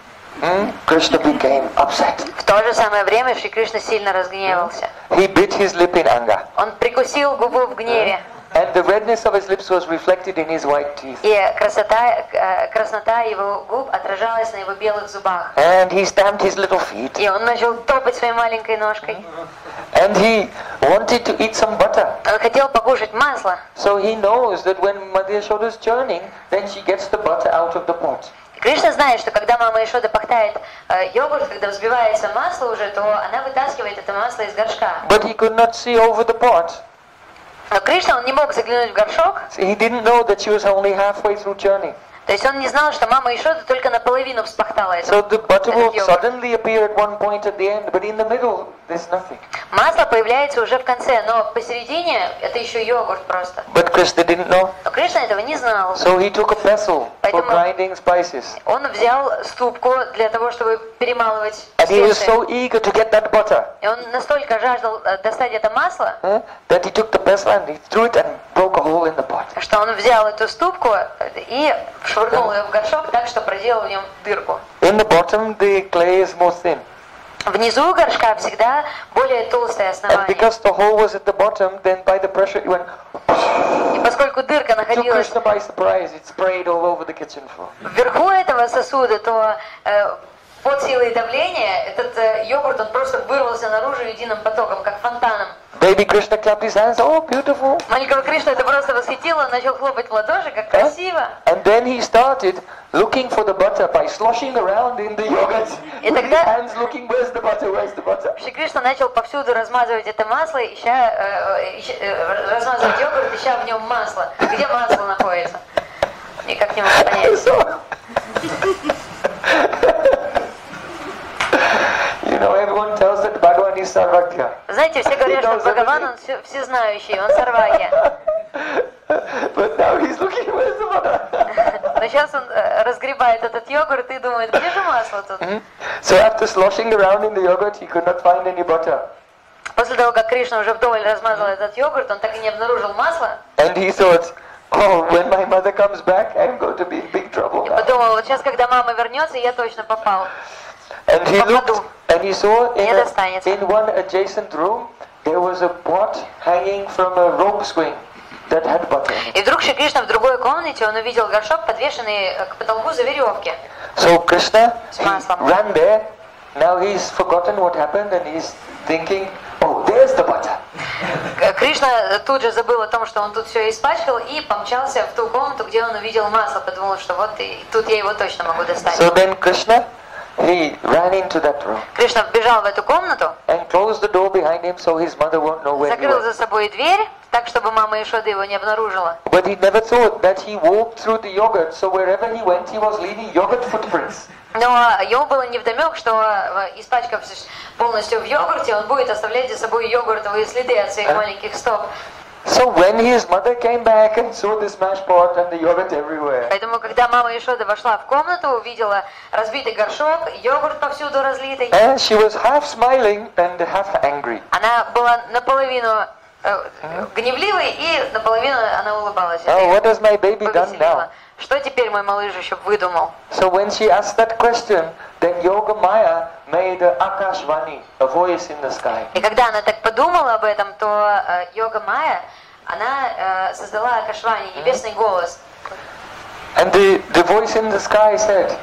hmm, Krishna became upset. В то же самое время Шри Кришна сильно разгневался. He bit his lip in anger, Он прикусил губу в гневе, and the redness of his lips was reflected in his white teeth. и красота, э, краснота его губ отражалась на его белых зубах. And he stamped his little feet, И он начал топать своей маленькой ножкой. and he wanted to eat some butter. Он хотел покушать масло. So he knows that when Madhya Yashoda is churning, then she gets the butter out of the pot. Кришна знает, что когда мама Ишода пахтает э, йогурт, когда взбивается масло уже, то она вытаскивает это масло из горшка. But he could not see over the pot. Но Кришна, он не мог заглянуть в горшок, So he didn't know that she was only halfway through churning. то есть он не знал, что мама Ишода только наполовину вспахтала это. So the butter will этот йогурт. suddenly appear at one point at the end, but in the middle there's nothing. Масло появляется уже в конце, но посередине это еще йогурт просто. But Krishna didn't know. Но Кришна этого не знал. So he took a vessel for Поэтому grinding spices. Он взял ступку для того, чтобы перемалывать And he was специи. so eager to get that butter И он настолько жаждал э, достать это масло, huh, that he took the vessel and he threw it and broke a hole in the pot. что он взял эту ступку и швырнул ее в горшок так, что проделал в нем дырку. In the bottom, the clay is more thin. Внизу горшка всегда более толстое And основание. because the hole was at the bottom, then by the pressure it went. И поскольку дырка Took находилась Krishna by surprise. It sprayed all over the kitchen floor. вверху этого сосуда, то э, под силой давления этот э, йогурт он просто вырвался наружу единым потоком, как фонтаном. Baby Krishna clapped his hands. Oh, beautiful! Маленького Кришну это просто восхитило, он начал хлопать в ладоши, как красиво. And then he started looking for the butter by sloshing around in the yogurt. И With his тогда hands looking, where's the butter? Where's the butter? Шри Кришна начал повсюду размазывать это масло, ища, э, ища э, размазывать йогурт, ища в нем масло. Где масло находится? Никак не мог понять. So, you know, everyone tells that Bhagavan is Sarvagya. Знаете, все говорят, что Бхагаван, он все, всезнающий, он сарвагья. But now he's looking, where's the butter? Но сейчас он э, разгребает этот йогурт и думает, где же масло тут? So after sloshing around in the yogurt, he could not find any butter. После того, как Кришна уже вдоволь размазал этот йогурт, он так и не обнаружил масла. And he thought, oh, when my mother comes back, I'm going to be in big trouble И now. подумал, вот сейчас, когда мама вернется, я точно попал. And he looked, Попаду. and he saw in, Не a, достанется. in one adjacent room, there was a pot hanging from a rope swing that had butter in it. И вдруг Шри Кришна в другой комнате, он увидел горшок, подвешенный к потолку за веревки. So Krishna, С he маслом. ran there. Now he's forgotten what happened and he's thinking, oh, there's the butter. Кришна тут же забыл о том, что он тут все испачкал, и помчался в ту комнату, где он увидел масло, подумал, что вот и тут я его точно могу достать. So then Krishna, he ran into that room Кришна вбежал в эту комнату, and closed the door behind him so his mother won't know where he закрыл was. за собой дверь, так, чтобы мама Ишода его не обнаружила. But he never thought that he walked through the yogurt, so wherever he went, he was leaving yogurt footprints. Но ему было невдомек, что, э, испачкавшись полностью в йогурте, он будет оставлять за собой йогуртовые следы от своих маленьких стоп. So when his mother came back and saw the smashed pot and the yogurt everywhere, Поэтому, когда мама Ишода вошла в комнату, увидела разбитый горшок, йогурт повсюду разлитый, and she was half smiling and half angry. она была наполовину э, гневливой и наполовину она улыбалась. Это Oh, её what has my baby done повеселило. now? Что теперь мой малыш еще выдумал? So when she asked that question, then Yoga Maya made a Akashvani, a voice in the sky. И когда она так подумала об этом, то э, Йога Майя, она э, создала Акашвани, небесный голос. And the, the voice in the sky said,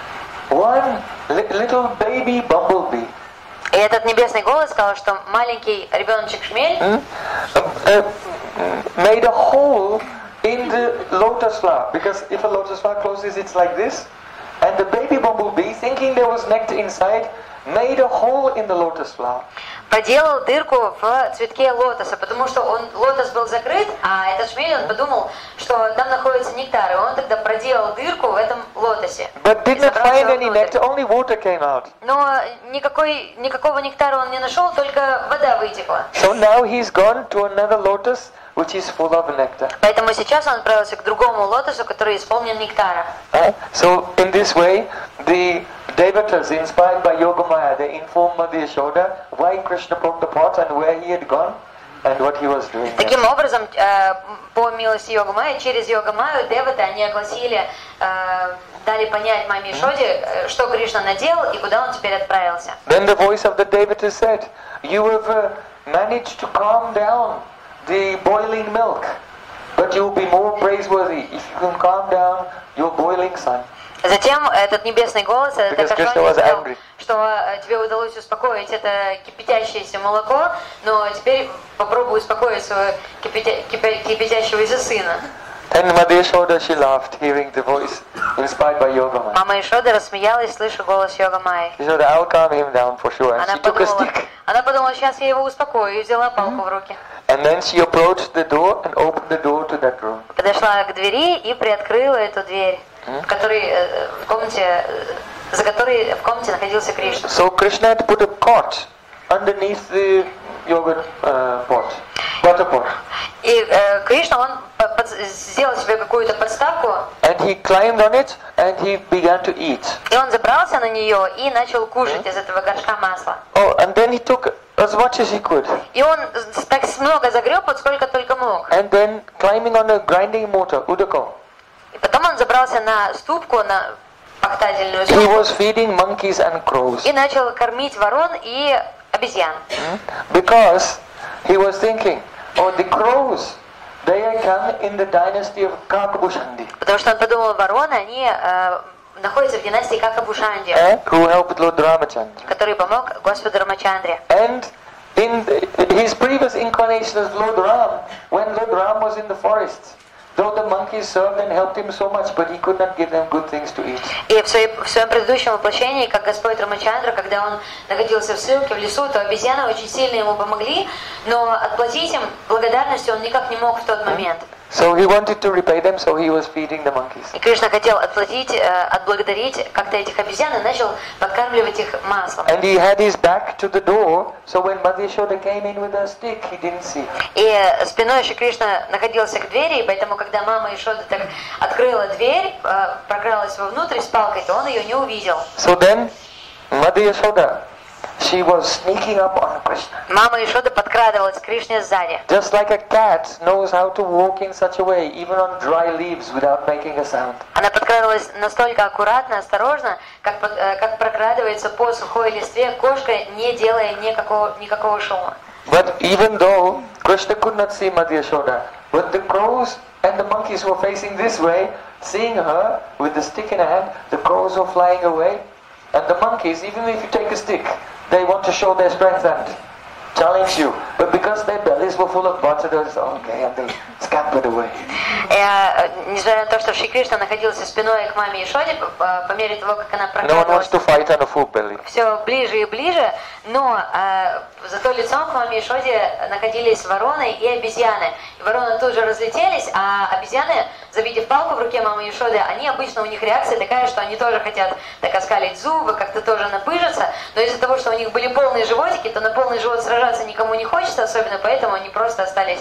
one li- little baby bumblebee И этот небесный голос сказал, что маленький ребеночек Шмель hmm, uh, uh, made a hole in the lotus flower. Because if a lotus flower closes, it's like this. And the baby bumblebee, thinking there was nectar inside, made a hole in the lotus flower. проделал дырку в цветке лотоса, потому что он, лотос был закрыт, а этот Шмель, он подумал, что там находится нектар, и он тогда проделал дырку в этом лотосе. But И did not забрался find any вовнутрь. nectar, only water came out. Но никакой, никакого нектара он не нашел, только вода вытекла. So now he's gone to another lotus which is full of nectar. Поэтому сейчас он отправился к другому лотосу, который исполнен нектара. Uh, so in this way, the Devatas, inspired by Yogamaya, they informed Mother Yashoda why Krishna broke the pot and where he had gone and what he was doing. Таким образом, э, по милости Йога-майи, через Йога-майю деваты, они огласили, э, дали понять маме Ишоде, э, что Кришна наделал и куда он теперь отправился. Then the voice of the Devatas said, you have uh, managed to calm down the boiling milk, but you will be more praiseworthy if you can calm down your boiling son. Затем этот небесный голос, это Because Krishna Акашвани was сказал, angry. что э, тебе удалось успокоить это кипятящееся молоко, но теперь попробуй успокоить своего кипятя, кипя, кипятящегося сына. Then Mother Yashoda, she laughed, hearing the voice inspired by Yogamaya. Мама Ишода рассмеялась, слыша голос Йога-майи. She said, I'll calm him down for sure. And Она she took a подумала, stick. она подумала, сейчас я его успокою, и взяла палку в руки. And then she approached the door and opened the door to that room. Подошла к двери и приоткрыла эту дверь, в которой, в комнате, за которой в комнате находился Кришна. So Krishna had put a cot underneath the yogurt uh, pot, butter pot. И э, Кришна, он под, сделал себе какую-то подставку. And he climbed on it and he began to eat. И он забрался на нее и начал кушать mm-hmm. из этого горшка масла. Oh, and then he took as much as he could. И он так много загреб, вот сколько только мог. And then climbing on a grinding mortar, udako. И потом он забрался на ступку, на пахтательную He was ступку. feeding monkeys and crows. И начал кормить ворон и обезьян. Mm-hmm. Because he was thinking, oh, the crows, they come in the dynasty of Kakabhushandi. Потому что он подумал, вороны, они э, находятся в династии Какабушанди, Eh? Who helped Lord Ramachandra. который помог Господу Рамачандре. And in the, his previous incarnation as Lord Ram, when Lord Ram was in the forest, though the monkeys served and helped him so much, but he could not give them good things to eat. И в, своей, в своем предыдущем воплощении, как Господь Рамачандра, когда он находился в ссылке в лесу, то обезьяны очень сильно ему помогли, но отплатить им благодарностью он никак не мог в тот момент. So he wanted to repay them, so he was feeding the monkeys. И Кришна хотел отплатить, отблагодарить как-то этих обезьян и начал подкармливать их маслом. And he had his back to the door, so when Mother Yashoda came in with her stick, he didn't see. И спиной Шри Кришна находился к двери, и поэтому, когда мама Ишода так открыла дверь, прокралась вовнутрь с палкой, то он ее не увидел. So then, Mother Yashoda, she was sneaking up on Krishna. Мама Ишода подкрадывалась к Кришне сзади. Just like a cat knows how to walk in such a way, even on dry leaves, without making a sound. Она подкрадывалась настолько аккуратно, осторожно, как, как прокрадывается по сухой листве кошка, не делая никакого, никакого шума. But even though Krishna could not see Mother Yashoda, but the crows and the monkeys were facing this way, seeing her with the stick in her hand, the crows were flying away, and the monkeys, even if you take a stick, they want to show their strength and challenge you. But because their bellies were full of butter, they was okay, and they scampered away. И, несмотря на то, что Шри Кришна находился спиной к маме Ишоде, по, по мере того, как она прокрадывалась все ближе и ближе, но э, зато лицом к маме Ишоде находились вороны и обезьяны. И вороны тут же разлетелись, а обезьяны, завидев палку в руке мамы Ишоды, они обычно, у них реакция такая, что они тоже хотят так оскалить зубы, как-то тоже напыжиться, но из-за того, что у них были полные животики, то на полный живот сражаться никому не хочется, особенно поэтому они просто остались,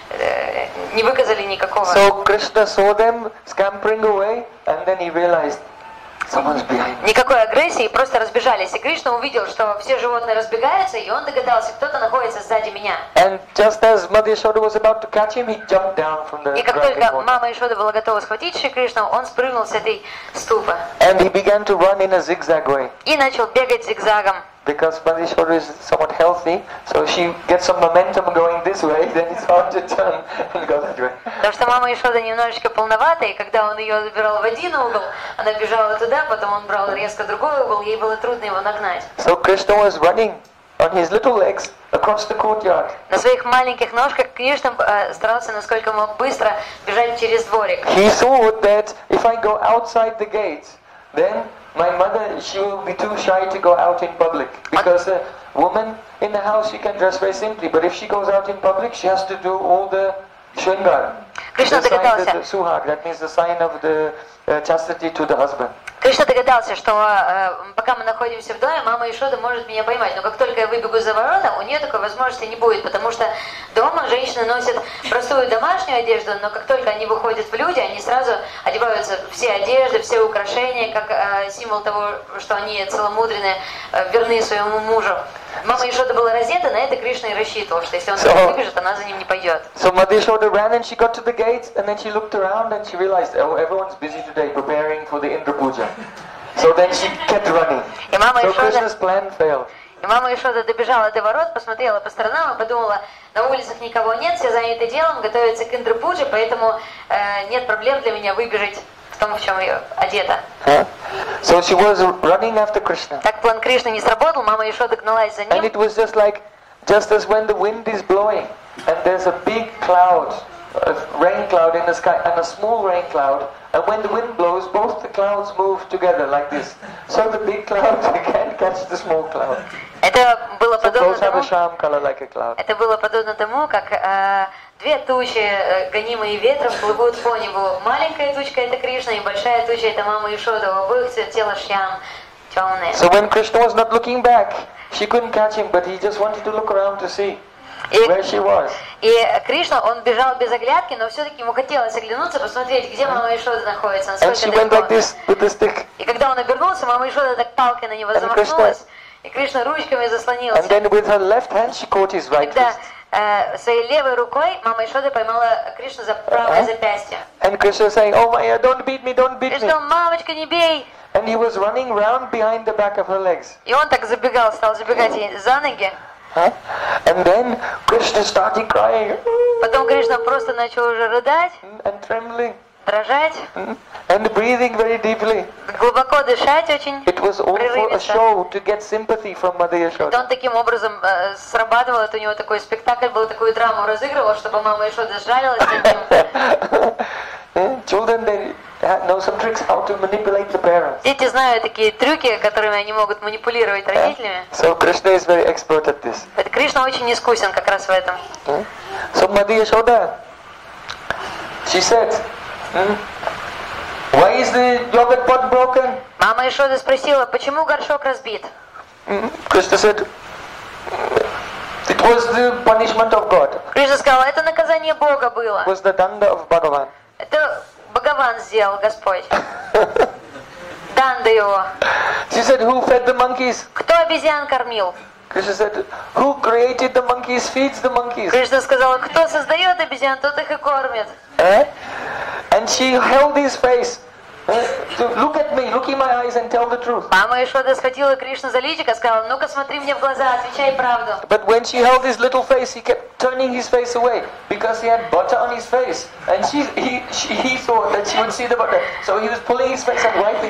э, не выказали никакого. So Krishna saw them scampering away, and then he realized someone's behind me. Никакой агрессии, просто разбежались. И Кришна увидел, что все животные разбегаются, и он догадался, кто-то находится сзади меня. And just as Mother Yashoda was about to catch him, he jumped down from the И как только мама Ишода была готова схватить Шри Кришну, он спрыгнул с этой ступы. And he began to run in a zigzag way. И начал бегать зигзагом. Because Mother Yashoda is somewhat healthy, so she gets some momentum going this way, then it's hard to turn and go that way. Потому что мама Ишода немножечко полноватая, и когда он ее забирал в один угол, она бежала туда, потом он брал резко другой угол, ей было трудно его нагнать. So Krishna was running on his little legs across the courtyard. На своих маленьких ножках Кришна э, старался, насколько мог, быстро бежать через дворик. He thought that if I go outside the gate, then my mother, she will be too shy to go out in public. Because a woman in the house, she can dress very simply, but if she goes out in public, she has to do all the shringar. Кришна догадался. The suhag, that means the sign of the uh, chastity to the husband. Кришна догадался, что э, пока мы находимся в доме, мама Ишода может меня поймать. Но как только я выбегу за ворота, у нее такой возможности не будет, потому что дома женщины носят простую домашнюю одежду, но как только они выходят в люди, они сразу одеваются все одежды, все украшения, как э, символ того, что они целомудренны, э, верны своему мужу. Мама Ишода была раздета, на это Кришна и рассчитывал, что если он so, выбежит, она за ним не пойдет. So Mother Yashoda ran and she got to the gate, and then she looked around and she realized, oh, everyone's busy today preparing for the Indra Puja. So then she kept running. И мама so Ишода, Krishna's plan failed. И мама Ишода добежала до ворот, посмотрела по сторонам и подумала, на улицах никого нет, все заняты делом, готовятся к Индра Пудже, поэтому э, нет проблем для меня выбежать в том, в чем я одета. Huh? So she was running after Krishna. Так план Кришны не сработал, мама Ишода гналась за ним. And it was just like, just as when the wind is blowing, and there's a big cloud, a rain cloud in the sky, and a small rain cloud, and when the wind blows, both the clouds move together like this. So the big cloud can't catch the small cloud. Это было So подобно both have a тому, sham color like a cloud. это было подобно тому, как э, две тучи, э, гонимые ветром, плывут по небу. Маленькая тучка — это Кришна, и большая туча — это мама Ишода. У обоих цвет тела шьям, темные. So when Krishna was not looking back, she couldn't catch him, but he just wanted to look around to see where she was. И Кришна, он бежал без оглядки, но все-таки ему хотелось оглянуться, посмотреть, где мама Ешода находится, And she насколько went like далеко. this with the stick. И когда он обернулся, мама Ешода так палкой на него And замахнулась, и Кришна ручками And заслонился. then with her left hand, she caught his right Тогда wrist. э, своей левой рукой мама Ешода поймала Кришну за правое запястье. And Krishna was saying, "Oh Maya, don't beat me, don't И beat me." что, мамочка, не бей! And he was running round behind the back of her legs. И он так забегал, стал забегать ей за ноги. Huh? And then Krishna started crying Потом Кришна просто начал уже рыдать, and trembling дрожать, and breathing very deeply. глубоко дышать очень. It was all for a show to get sympathy from Mother И Yashoda. он таким образом э, срабатывал, это у него такой спектакль был, такую драму разыгрывал, чтобы мама Ешода сжалилась над ним. Eh, Children, they ha- know some tricks how to manipulate the parents. Дети знают такие трюки, которыми они могут манипулировать родителями. So Krishna is very expert at this. Это Кришна очень искусен как раз в этом. Hmm? So Mother Yashoda, she said, hmm, "Why is the yogurt pot broken?" Мама Ешода спросила, почему горшок разбит? Hmm? Krishna said, "It was the punishment of God. Кришна сказал, это наказание Бога было. It was the danda of Bhagavan." Это Бхагаван сделал, Господь. Данда его. She said, "Who fed the monkeys?" Кто обезьян кормил? Krishna said, "Who created the monkeys feeds the monkeys." Кришна сказал, кто создает обезьян, тот их и кормит. Eh? And she held his face. eh, to look at me, look in my eyes and tell the truth. Мама Ешода схватила Кришну за личико, сказала, ну-ка смотри мне в глаза, отвечай правду. But when she held his little face, he kept turning his face away because he had butter on his face. And she, he, she, he thought that she would see the butter. So he was pulling his face and wiping.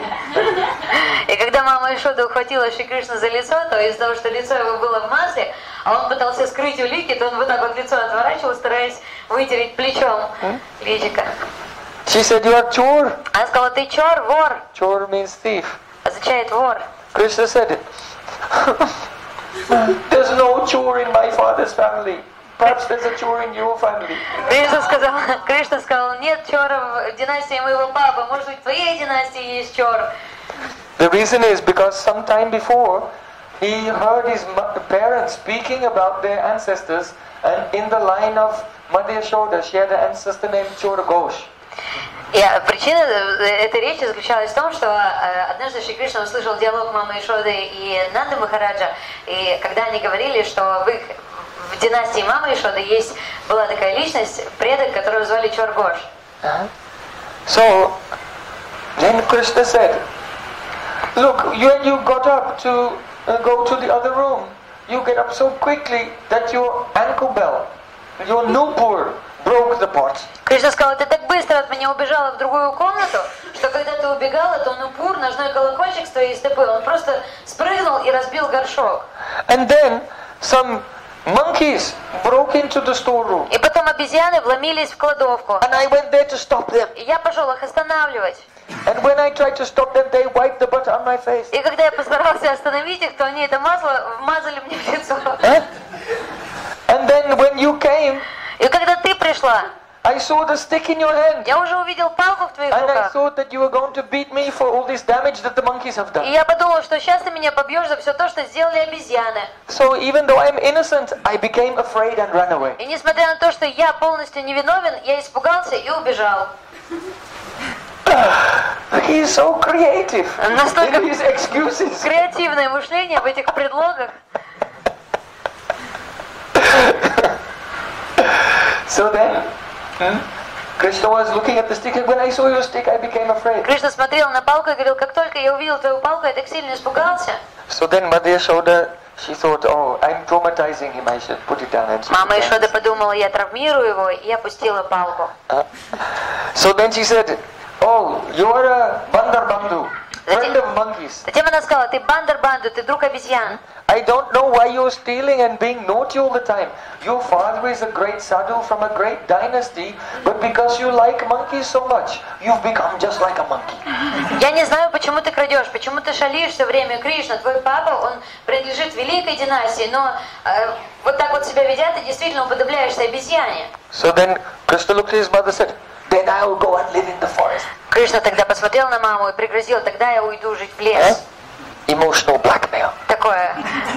И когда мама Ешода ухватила Шри Кришну за лицо, то из-за того, что лицо его было в масле, а он пытался скрыть улики, то он вот так вот лицо отворачивал, стараясь вытереть плечом личико. She said, "You are chor." Она сказала, ты чор, вор, Chor means thief. означает вор. Krishna said, "There's no chore in my father's family. Perhaps there's a chore in your family." Кришна сказал, Кришна сказал, нет чора в династии моего папы, может быть в твоей династии есть чор. The reason is because some time before, he heard his mo- parents speaking about their ancestors, and in the line of Mother Yashoda, she had an ancestor named Chor Ghosh. И причина этой речи заключалась в том, что э, однажды Шри Кришна услышал диалог мамы Ешоды и Нанды Махараджа, и когда они говорили, что в их в династии мамы Ешоды есть была такая личность, предок, которого звали Чор Гош. Uh-huh. So then Krishna said, "Look, you and you got up to uh, go to the other room. You get up so quickly that your ankle bell, your nupur, broke the pot." Кришна сказал, ты так быстро от меня убежала в другую комнату, что когда ты убегала, то нупур, ножной колокольчик с твоей стопы, он просто спрыгнул и разбил горшок. And then some monkeys broke into the storeroom. И потом обезьяны вломились в кладовку. And I went there to stop them. И я пошел их останавливать. And when I tried to stop them, they wiped the butter on my face. И когда я постарался остановить их, то они это масло вмазали мне в лицо. Huh? And then when you came, И когда ты пришла, I saw the stick in your hand. я уже увидел палку в твоих And I руках. thought that you were going to beat me for all this damage that the monkeys have И done. я подумал, что сейчас ты меня побьешь за все то, что сделали обезьяны. So even though I'm innocent, I became afraid and ran away. И несмотря на то, что я полностью невиновен, я испугался и убежал. He is so creative Настолько in his excuses. креативное мышление в этих предлогах. So then, hmm, Krishna was looking at the stick, and when I saw your stick, I became afraid. Кришна смотрел на палку и говорил, как только я увидел твою палку, я так сильно испугался. So then Mother Yashoda, she thought, oh, I'm traumatizing him, I should put it down. And she Мама put it Ешода down. подумала, я травмирую его, и я пустила палку. Uh, so then she said, oh, you're a Bandar Bandhu, friend of monkeys. Затем она сказала, ты бандар-банду, ты друг обезьян. I don't know why you're stealing and being naughty all the time. Your father is a great sadhu from a great dynasty, but because you like monkeys so much, you've become just like a monkey. Я не знаю, почему ты крадешь, почему ты шалишь все время, Кришна. Твой папа, он принадлежит великой династии, но э, вот так вот себя ведя, ты действительно уподобляешься обезьяне. So then Krishna looked at his mother and said, then I will go and live in the forest. Кришна тогда посмотрел на маму и пригрозил, тогда я уйду жить в лес. Eh? emotional blackmail. Такое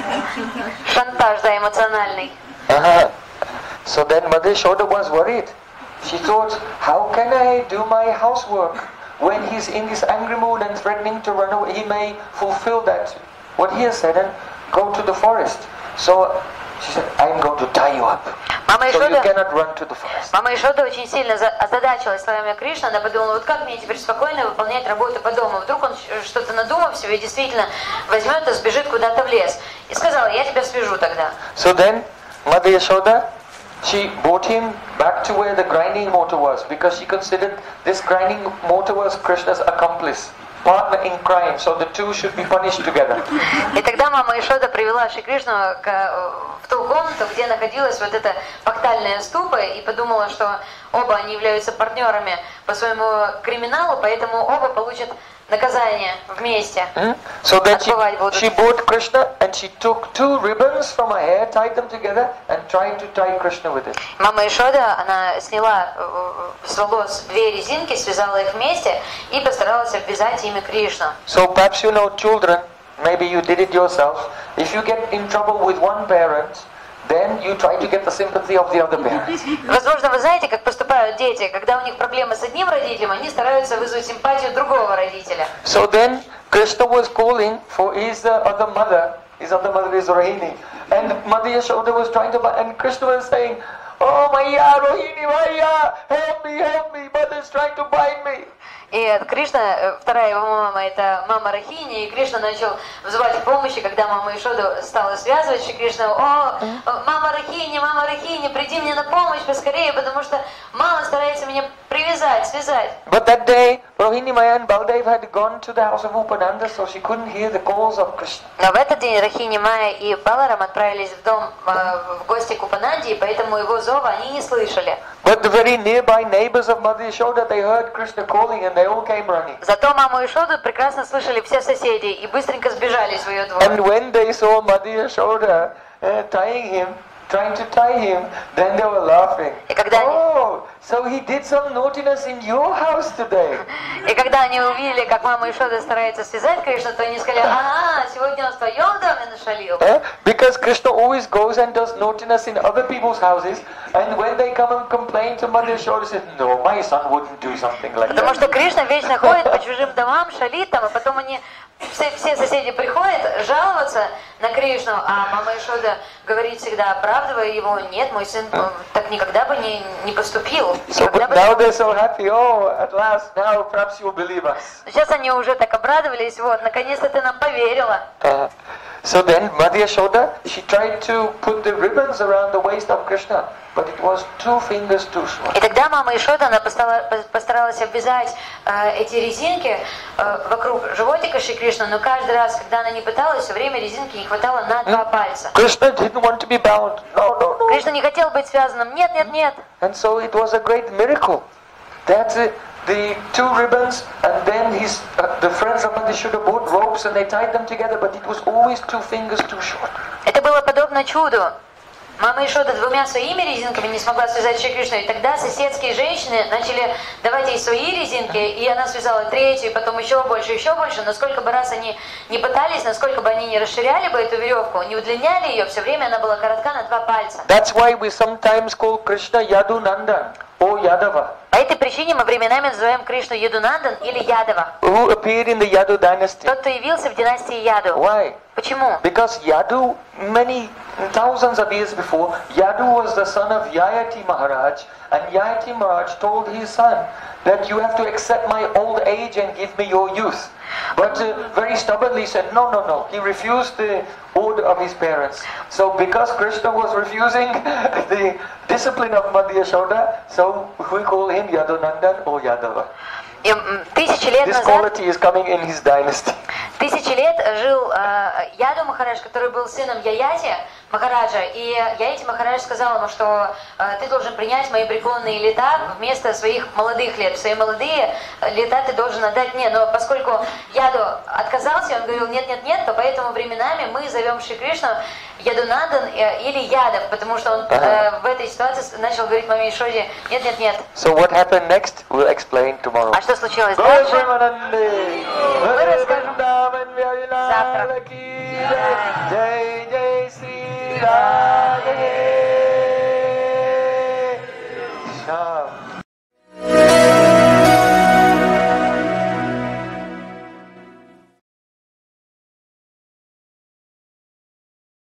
шантаж, да, эмоциональный. Uh-huh. So then Mother Yashoda was worried. She thought, how can I do my housework when he's in this angry mood and threatening to run away? He may fulfill that, what he has said, and go to the forest. So she said, I'm going to tie you up. Мама So you Ишода, cannot run to the forest. мама Ишода очень сильно за- озадачилась словами Кришны. Она подумала, вот как мне теперь спокойно выполнять работу по дому? Вдруг он ш- что-то надумав себе действительно возьмет и сбежит куда-то в лес. И сказала, я тебя свяжу тогда. So then Mother Yashoda, she brought him back to where the grinding mortar was, because she considered this grinding mortar was Krishna's accomplice, partner in crime, so the two should be punished together. И тогда мама Ишода привела Шри Кришну к, э, в ту комнату, где находилась вот эта пактальная ступа, и подумала, что оба они являются партнерами по своему криминалу, поэтому оба получат наказание вместе. Hmm? So then she, Отбывать будут. she brought Krishna and she took two ribbons from her hair, tied them together and tried to tie Krishna with it. Мама Ишода, она сняла э, с волос две резинки, связала их вместе и постаралась обвязать ими Кришну. So perhaps you know children, maybe you did it yourself, if you get in trouble with one parent, then you try to get the sympathy of the other parent. Возможно, вы знаете, как поступают дети. Когда у них проблемы с одним родителем, они стараются вызвать симпатию другого родителя. So then Krishna was calling for his uh, other mother. His other mother is Rohini. And Mother Yashoda was trying to, and Krishna was saying, oh Maya, Rohini, Maya, help me, help me, mother's trying to bite me. И Кришна, вторая его мама, это мама Рахини, и Кришна начал вызывать к помощи, когда мама Ишода стала связывать Шри Кришну. О, мама Рахини, мама Рахини, приди мне на помощь поскорее, потому что мама старается меня привязать, связать. But that day, Rohini, Maya and Baldev had gone to the house of Upananda, so she couldn't hear the calls of Krishna. Но в этот день Рахини, Майя и Баларам отправились в дом э, в гости к Упананде, и поэтому его зова они не слышали. But the very nearby neighbors of Mother Yashoda, they heard Krishna calling and they all came running. Зато маму Ишоду прекрасно слышали все соседи и быстренько сбежали из своего двора. And when they saw Mother Yashoda uh, tying him, trying to tie him, then they were laughing. И когда они- Oh, so he did some naughtiness in your house today. И когда они увидели, как мама Ишода старается связать Кришну, то они сказали, а, сегодня он в твоем доме нашалил. Eh? Because Krishna always goes and does naughtiness in other people's houses, and when they come and complain to Mother Yashoda, says, no, my son wouldn't do something like Потому that. что Кришна вечно ходит по чужим домам, шалит там, а потом они, все, все соседи приходят жаловаться на Кришну, а мама Ишода говорит всегда, оправдывая его, нет, мой сын э, так никогда бы не, не поступил. So, Никогда but бы... now they're so happy, oh, at last, now perhaps you'll believe us. Но сейчас они уже так обрадовались, вот, наконец-то ты нам поверила. Uh, so then Mother Yashoda, she tried to put the ribbons around the waist of Krishna, but it was two fingers too short. И тогда мама Ишода, она постала- постаралась обвязать э, эти резинки э, вокруг животика Шри Кришны, но каждый раз, когда она не пыталась, все время резинки не хватало на два пальца. Krishna didn't want to be bound. No, no, no. Кришна не хотел быть связанным. Нет, нет, нет. And so it was a great miracle that uh, the two ribbons and then his uh, the friends of Mother Yashoda bought ropes and they tied them together, but it was always two fingers too short. Это было подобно чуду. Мама Ишода двумя своими резинками не смогла связать Шри Кришну, и тогда соседские женщины начали давать ей свои резинки, и она связала третью, и потом еще больше, еще больше, но сколько бы раз они не пытались, насколько бы они не расширяли бы эту веревку, не удлиняли ее, все время она была коротка на два пальца. That's why we sometimes call Krishna Yadu Nandan or Yadava, По этой причине мы временами называем Кришну Ядунандан или Ядова, who appeared in the Yadu dynasty. тот, кто явился в династии Яду. Why? Почему? Because Yadu, many thousands of years before, Yadu was the son of Yayati Maharaj, and Yayati Maharaj told his son that you have to accept my old age and give me your youth. But uh, very stubbornly said, no, no, no. He refused the order of his parents. So because Krishna was refusing the discipline of Mother Yashoda, so we call him Yadunandan or Yadava. И, м, тысячи лет This назад quality is coming in his dynasty. Тысячи лет жил э, Яду Махарадж, который был сыном Яяти Махараджа, и Яяти Махарадж сказал ему, что э, ты должен принять мои преклонные лета вместо своих молодых лет. Свои молодые лета ты должен отдать мне. Но поскольку Яду отказался, он говорил нет, нет, нет, то поэтому временами мы зовем Шри Кришну Ядунандан э, или Ядов, потому что он э, в этой ситуации начал говорить маме Ишоде нет, нет, нет. So what happened next, we'll explain tomorrow. А что случилось Go дальше? Premanande! Мы расскажем Vrindavan Vyayana! завтра. Jai Jai Sri Radhe. Sham.